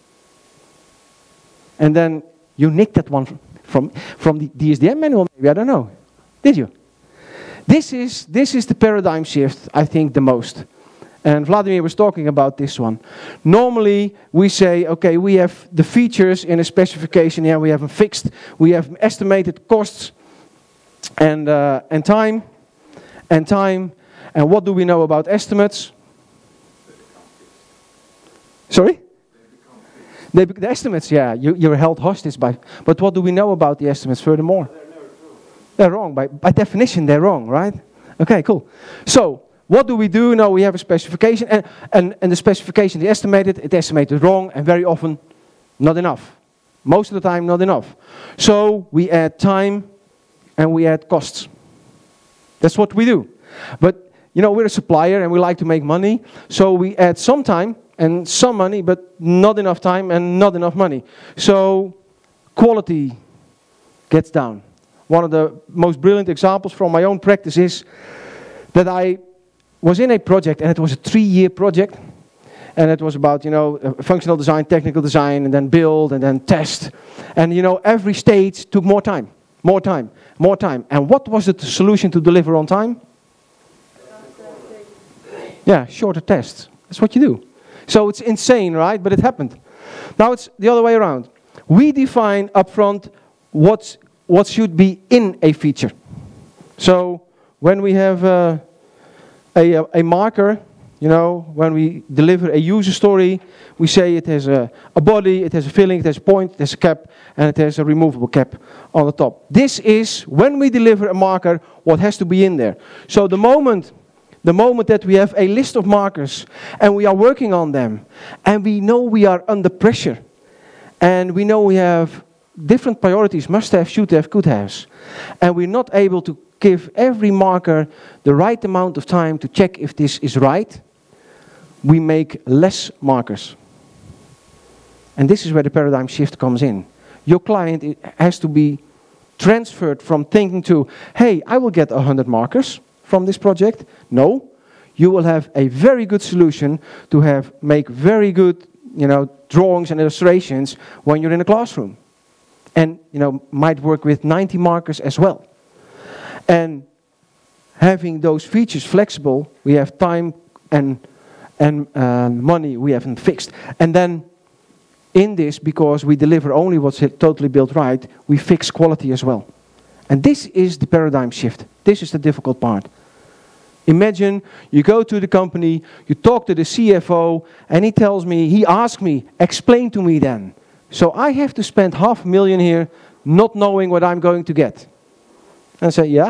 And then you nicked that one from, from the D S D M manual, maybe, I don't know. Did you? This is, this is the paradigm shift, I think, the most. And Vladimir was talking about this one. Normally, we say, okay, we have the features in a specification. Yeah, we have them fixed. We have estimated costs and, uh, and time. And time. And what do we know about estimates? Sorry? They, the estimates, yeah, you, you're held hostage by. But what do we know about the estimates furthermore? They're wrong. By, by definition, they're wrong, right? Okay, cool. So, what do we do? Now we have a specification, and, and, and the specification is estimated, it's estimated wrong, and very often Not enough. Most of the time, not enough. So we add time and we add costs. That's what we do. But, you know, we're a supplier and we like to make money. So we add some time and some money, but not enough time and not enough money. So quality gets down. One of the most brilliant examples from my own practice is that I was in a project, and it was a three-year project. And it was about, you know, functional design, technical design, and then build, and then test. And, you know, every stage took more time, more time, more time. And what was the solution to deliver on time? Yeah, shorter tests. That's what you do. So it's insane, right? But it happened. Now it's the other way around. We define upfront what's, what should be in a feature. So when we have uh, a, a marker, you know, when we deliver a user story, we say it has a, a body, it has a filling, it has a point, it has a cap, and it has a removable cap on the top. This is, when we deliver a marker, what has to be in there. So the moment, the moment that we have a list of markers, and we are working on them, and we know we are under pressure, and we know we have different priorities, must have, should have, could have, and we're not able to give every marker the right amount of time to check if this is right, we make less markers. And this is where the paradigm shift comes in. Your client has to be transferred from thinking to, hey, I will get one hundred markers from this project. No, you will have a very good solution to have make very good, you know, drawings and illustrations when you're in a classroom. And, you know, might work with ninety markers as well. And having those features flexible, we have time and and uh, money we haven't fixed. And then in this, because we deliver only what's totally built right, we fix quality as well. And this is the paradigm shift. This is the difficult part. Imagine you go to the company, you talk to the C F O, and he tells me, he asks me, explain to me then. So I have to spend half a million here not knowing what I'm going to get. And I say, yeah,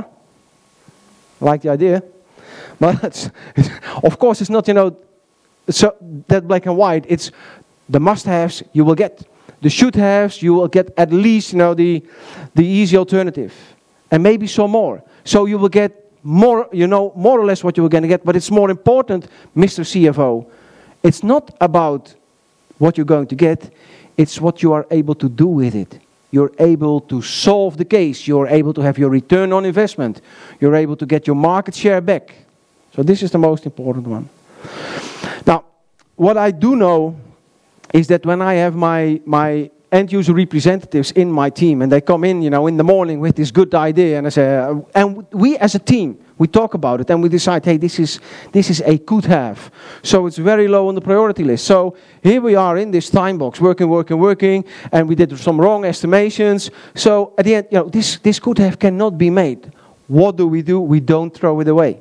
I like the idea. But it's, of course it's not, you know, so that black and white. It's the must-haves you will get. The should-haves you will get at least, you know, the, the easy alternative. And maybe some more. So you will get more, you know, more or less what you were going to get. But it's more important, Mister C F O. It's not about what you're going to get. It's what you are able to do with it. You're able to solve the case. You're able to have your return on investment. You're able to get your market share back. So this is the most important one. Now, what I do know is that when I have my, my end user representatives in my team, and they come in, you know, in the morning with this good idea, and I say, uh, and we as a team, we talk about it, and we decide, hey, this is, this is a could have. So it's very low on the priority list. So here we are in this time box, working, working, working, and we did some wrong estimations. So at the end, you know, this, this could have cannot be made. What do we do? We don't throw it away.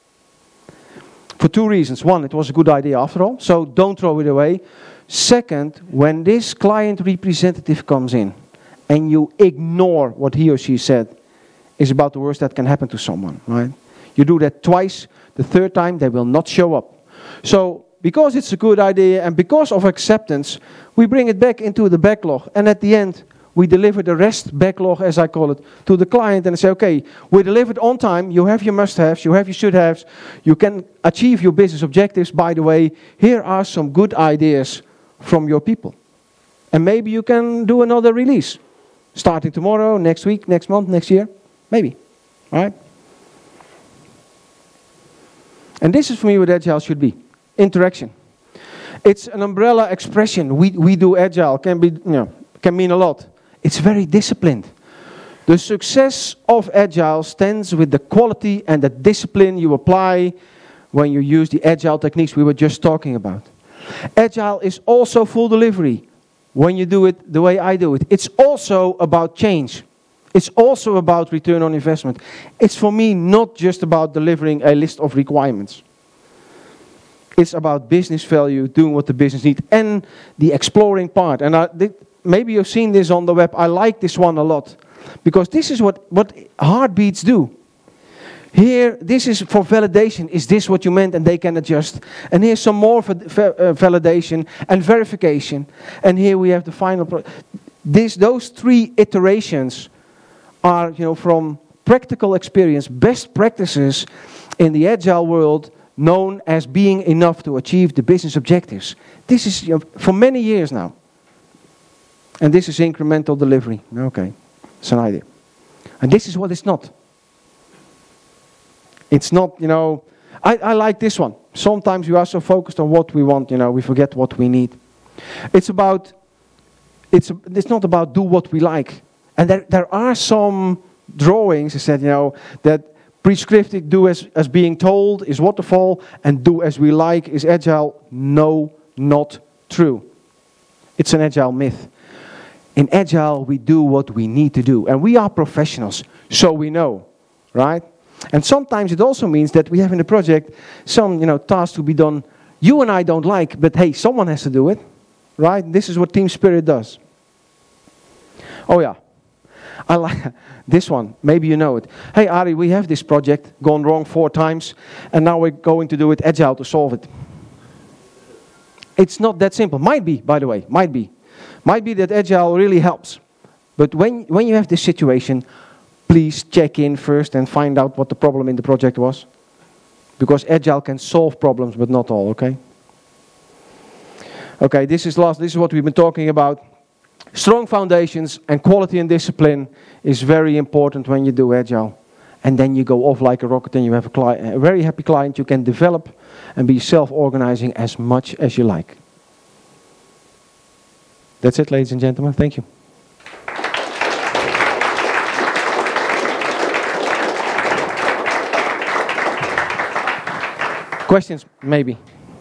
For two reasons. One, it was a good idea after all, so don't throw it away. Second, when this client representative comes in and you ignore what he or she said, is about the worst that can happen to someone, right? You do that twice, the third time they will not show up. So, because it's a good idea and because of acceptance, we bring it back into the backlog, and at the end, we deliver the rest backlog, as I call it, to the client and say, okay, we delivered on time, you have your must-haves, you have your should-haves, you can achieve your business objectives. By the way, here are some good ideas from your people. And maybe you can do another release, starting tomorrow, next week, next month, next year, maybe, all right? And this is for me what Agile should be, interaction. It's an umbrella expression. We, we do Agile, can be, you know, can mean a lot. It's very disciplined. The success of Agile stands with the quality and the discipline you apply when you use the Agile techniques we were just talking about. Agile is also full delivery when you do it the way I do it. It's also about change. It's also about return on investment. It's for me not just about delivering a list of requirements. It's about business value, doing what the business needs, and the exploring part. And I, maybe you've seen this on the web. I like this one a lot. Because this is what, what heartbeats do. Here, this is for validation. Is this what you meant? And they can adjust. And here's some more for uh, validation and verification. And here we have the final. Pro this, those three iterations are, you know, from practical experience, best practices in the Agile world, known as being enough to achieve the business objectives. This is, you know, for many years now. And this is incremental delivery. Okay, it's an idea. And this is what it's not. It's not, you know, I, I like this one. Sometimes we are so focused on what we want, you know, we forget what we need. It's about, it's, it's not about do what we like. And there, there are some drawings, I said, you know, that prescriptive, do as, as being told is waterfall, and do as we like is Agile. No, not true. It's an Agile myth. In Agile, we do what we need to do. And we are professionals, so we know, right? And sometimes it also means that we have in the project some, you know, tasks to be done you and I don't like, but hey, someone has to do it, right? This is what team spirit does. Oh yeah, I like this one. Maybe you know it. Hey Arie, we have this project gone wrong four times, and now we're going to do it Agile to solve it. It's not that simple. Might be, by the way, might be. Might be that Agile really helps. But when, when you have this situation, please check in first and find out what the problem in the project was. Because Agile can solve problems, but not all, okay? Okay, this is last. This is what we've been talking about. Strong foundations and quality and discipline is very important when you do Agile. And then you go off like a rocket and you have a, client, a very happy client. You can develop and be self-organizing as much as you like. That's it, ladies and gentlemen. Thank you. Questions, maybe?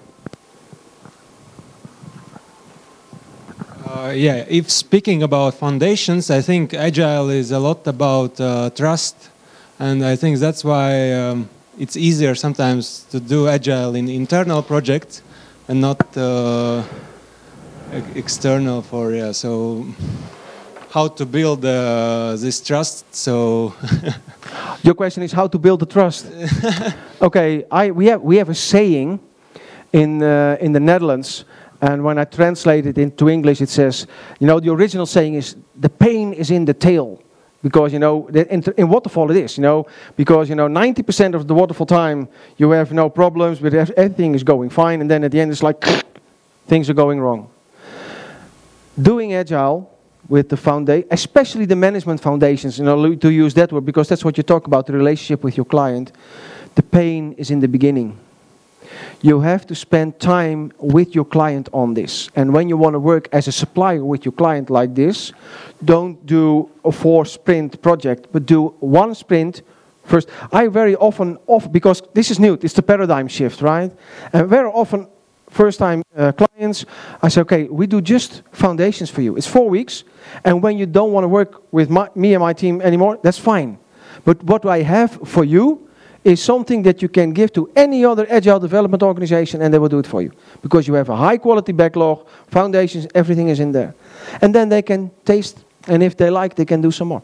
Uh, yeah, if speaking about foundations, I think Agile is a lot about uh, trust. And I think that's why um, it's easier sometimes to do Agile in internal projects and not uh, external for, yeah, so how to build uh, this trust, so... Your question is how to build the trust. Okay, I, we, have, we have a saying in, uh, in the Netherlands, and when I translate it into English it says, you know, the original saying is, the pain is in the tail. Because, you know, in, in waterfall it is, you know, because, you know, ninety percent of the waterfall time you have no problems, but everything is going fine, and then at the end it's like, things are going wrong. Doing Agile with the foundation, especially the management foundations, you know, to use that word, because that's what you talk about, the relationship with your client, the pain is in the beginning. You have to spend time with your client on this. And when you want to work as a supplier with your client like this, don't do a four sprint project, but do one sprint first. I very often, off because this is new, it's the paradigm shift, right? And very often, first time uh, clients, I say, okay, we do just foundations for you. It's four weeks, and when you don't want to work with my, me and my team anymore, that's fine. But what I have for you is something that you can give to any other Agile development organization, and they will do it for you. Because you have a high quality backlog, foundations, everything is in there. And then they can taste, and if they like, they can do some more.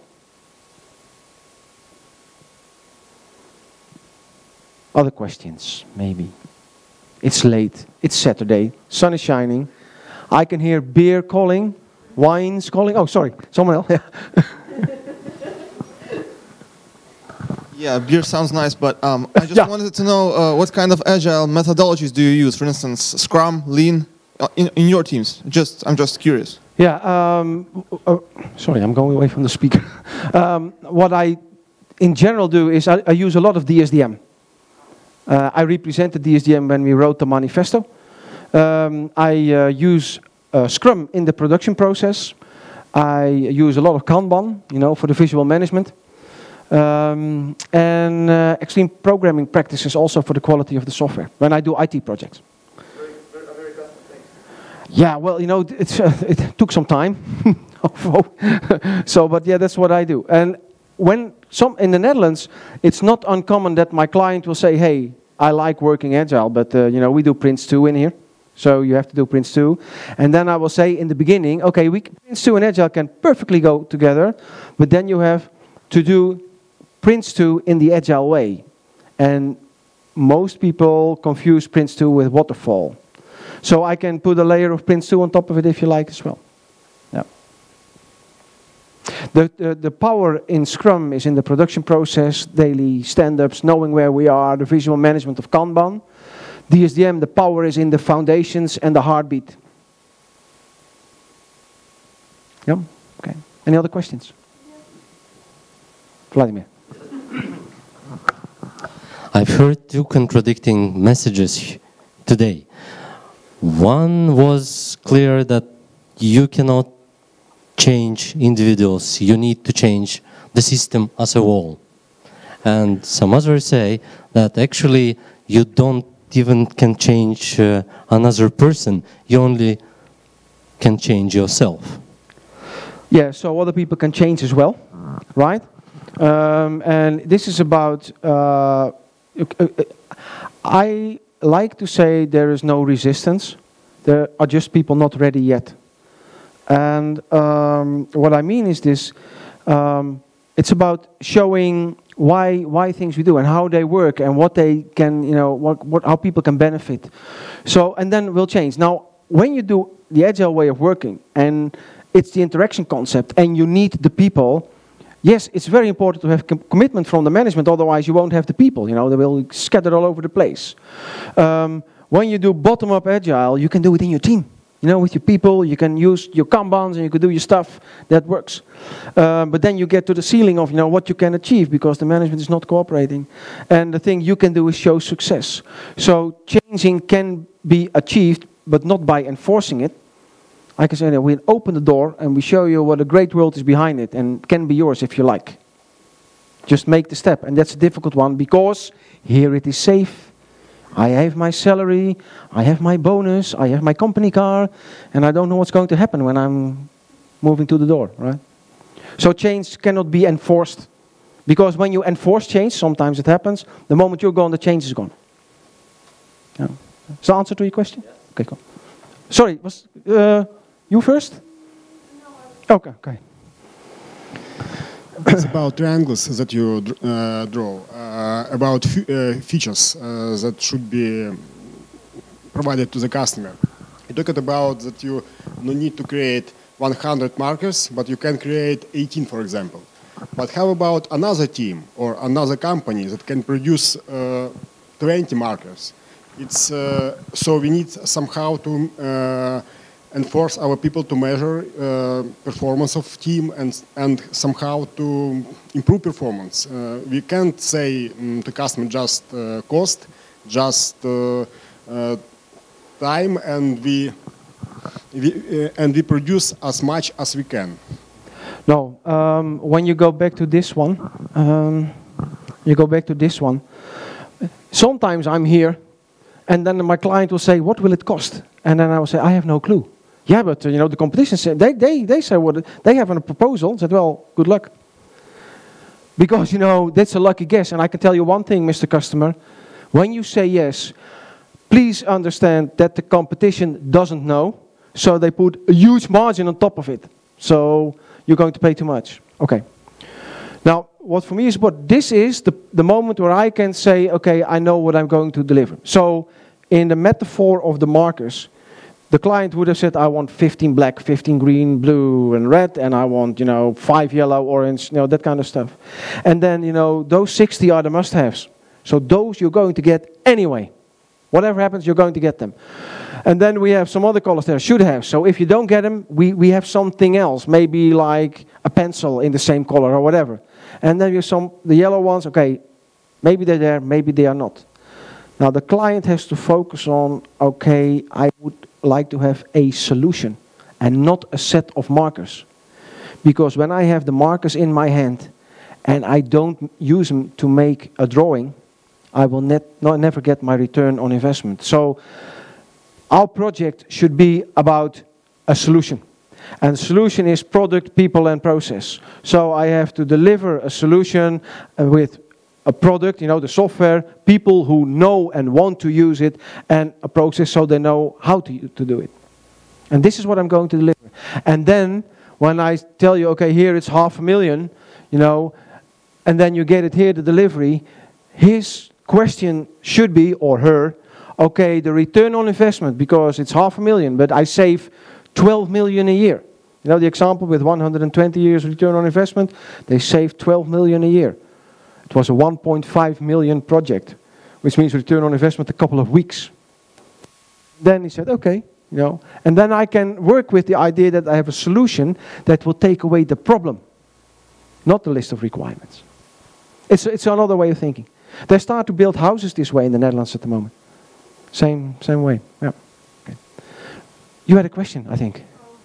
Other questions, maybe? It's late, it's Saturday, sun is shining. I can hear beer calling, wines calling. Oh, sorry, someone else. Yeah, beer sounds nice, but um, I just yeah. wanted to know uh, what kind of Agile methodologies do you use? For instance, Scrum, Lean, uh, in, in your teams? Just, I'm just curious. Yeah, um, uh, sorry, I'm going away from the speaker. um, what I, in general, do is I, I use a lot of D S D M. Uh, I represented D S D M when we wrote the manifesto. Um, I uh, use uh, Scrum in the production process. I use a lot of Kanban, you know, for the visual management. Um, and uh, extreme programming practices also for the quality of the software when I do I T projects. Very, very, very custom things. Yeah, well, you know, it's, uh, it took some time. So, but yeah, that's what I do. And when some in the Netherlands, it's not uncommon that my client will say, "Hey, I like working Agile, but uh, you know, we do Prince two in here, so you have to do Prince two." And then I will say in the beginning, "Okay, we Prince two and Agile can perfectly go together, but then you have to do Prince two in the Agile way." And most people confuse Prince two with waterfall. So I can put a layer of Prince two on top of it if you like as well. Yeah. The, the, the power in Scrum is in the production process, daily stand-ups, knowing where we are, the visual management of Kanban. D S D M, the power is in the foundations and the heartbeat. Yeah? Okay. Any other questions? Vladimir. I've heard two contradicting messages today. One was clear that you cannot change individuals, you need to change the system as a whole. And some others say that actually you don't even can change uh, another person, you only can change yourself. Yeah, so other people can change as well, right? Um, and this is about, uh, I like to say there is no resistance. There are just people not ready yet. And um, what I mean is this, um, it's about showing why why things we do and how they work and what they can, you know, what, what how people can benefit. So, and then we'll change. Now, when you do the Agile way of working, and it's the interaction concept, and you need the people, yes, it's very important to have com commitment from the management, otherwise you won't have the people, you know, they will scatter all over the place. Um, when you do bottom-up Agile, you can do it in your team. You know, with your people, you can use your Kanbans and you can do your stuff, that works. Uh, but then you get to the ceiling of, you know, what you can achieve because the management is not cooperating. And the thing you can do is show success. So changing can be achieved, but not by enforcing it. Like I said, we open the door and we show you what a great world is behind it and can be yours if you like. Just make the step. And that's a difficult one because here it is safe. I have my salary, I have my bonus, I have my company car, and I don't know what's going to happen when I'm moving to the door, right? So change cannot be enforced. Because when you enforce change, sometimes it happens, the moment you're gone, the change is gone. Yeah. Is that answer to your question? Yes. Okay, cool. Sorry, was uh, you first? No. Okay, okay. It's about triangles that you uh, draw, uh, about f uh, features uh, that should be provided to the customer. You talked about that you no need to create one hundred markers, but you can create eighteen, for example. But how about another team or another company that can produce uh, twenty markers? It's, uh, so we need somehow to uh, enforce our people to measure uh, performance of team and, and somehow to improve performance. Uh, we can't say um, to customer just uh, cost, just uh, uh, time, and we, we uh, and we produce as much as we can. No, um, when you go back to this one, um, you go back to this one. Sometimes I'm here, and then my client will say, "What will it cost?" And then I will say, "I have no clue." Yeah, but uh, you know, the competition said they they they say what they have a proposal. I said, well, good luck, because you know that's a lucky guess. And I can tell you one thing, Mister Customer, when you say yes, please understand that the competition doesn't know, so they put a huge margin on top of it. So you're going to pay too much. Okay. Now, what for me is what this is the the moment where I can say, okay, I know what I'm going to deliver. So in the metaphor of the markers, the client would have said, I want fifteen black, fifteen green, blue, and red, and I want, you know, five yellow, orange, you know, that kind of stuff. And then, you know, those sixty are the must-haves. So those you're going to get anyway. Whatever happens, you're going to get them. And then we have some other colors there, should-haves. So if you don't get them, we, we have something else, maybe like a pencil in the same color or whatever. And then you have some, the yellow ones, okay, maybe they're there, maybe they are not. Now the client has to focus on, okay, I would like to have a solution and not a set of markers. Because when I have the markers in my hand and I don't use them to make a drawing, I will net, no, never get my return on investment. So our project should be about a solution. And the solution is product, people, and process. So I have to deliver a solution with a product, you know, the software, people who know and want to use it, and a process so they know how to, to do it. And this is what I'm going to deliver. And then when I tell you, okay, here it's half a million, you know, and then you get it here, the delivery, here's question should be, or her, okay, the return on investment, because it's half a million, but I save twelve million a year. You know the example with one hundred twenty years return on investment? They saved twelve million a year. It was a one point five million project, which means return on investment a couple of weeks. Then he said, okay, you know, and then I can work with the idea that I have a solution that will take away the problem, not the list of requirements. It's, it's another way of thinking. They start to build houses this way in the Netherlands at the moment. Same, same way. Yeah. Okay. You had a question, I think.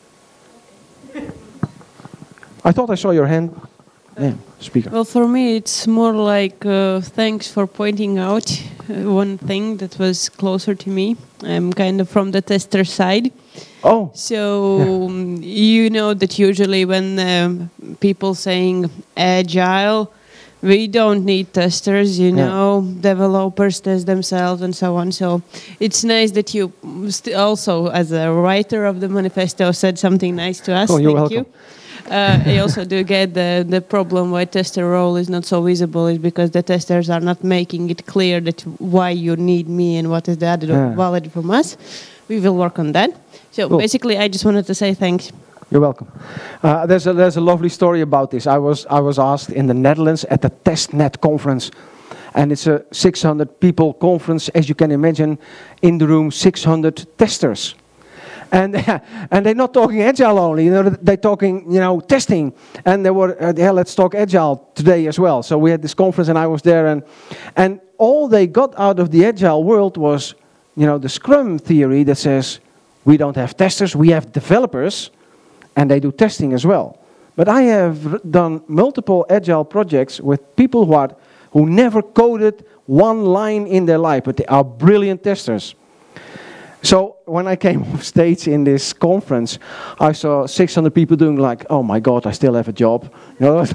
I thought I saw your hand. Yeah, speaker. Well, for me, it's more like uh, thanks for pointing out uh, one thing that was closer to me. I'm kind of from the tester side. Oh. So yeah. um, you know that usually when um, people saying agile, we don't need testers, you know, yeah. developers test themselves and so on. So it's nice that you st also, as a writer of the manifesto, said something nice to us. Oh, you're Thank welcome. you. Uh, I also do get the, the problem why tester role is not so visible is because the testers are not making it clear that why you need me and what is the added yeah. value from us. We will work on that. So cool. basically, I just wanted to say thanks. You're welcome. Uh, there's, a, there's a lovely story about this. I was, I was asked in the Netherlands at the TestNet conference, and it's a six hundred people conference, as you can imagine, in the room six hundred testers. And, and they're not talking agile only, you know, they're talking, you know, testing. And they were, uh, yeah, let's talk agile today as well. So we had this conference and I was there, and, and all they got out of the agile world was, you know, the Scrum theory that says, we don't have testers, we have developers, and they do testing as well. But I have done multiple agile projects with people who, are, who never coded one line in their life, but they are brilliant testers. So when I came off stage in this conference, I saw six hundred people doing like, oh my God, I still have a job. You know,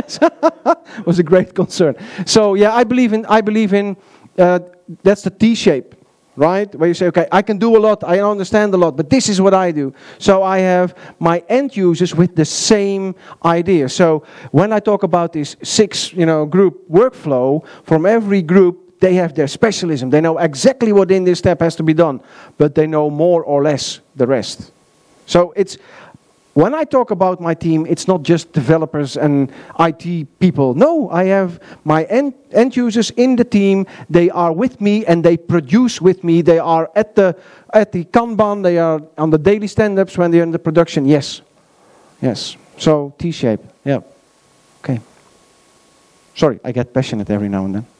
it was a great concern. So yeah, I believe in, I believe in uh, that's the T-shape, right? Where you say, okay, I can do a lot, I understand a lot, but this is what I do. So I have my end users with the same idea. So when I talk about this six, you know, group workflow, from every group, they have their specialism. They know exactly what in this step has to be done, but they know more or less the rest. So it's, when I talk about my team, it's not just developers and I T people. No, I have my end, end users in the team. They are with me and they produce with me. They are at the, at the Kanban. They are on the daily stand-ups when they're in the production. Yes. Yes. So T-shape. Yeah. Okay. Sorry, I get passionate every now and then.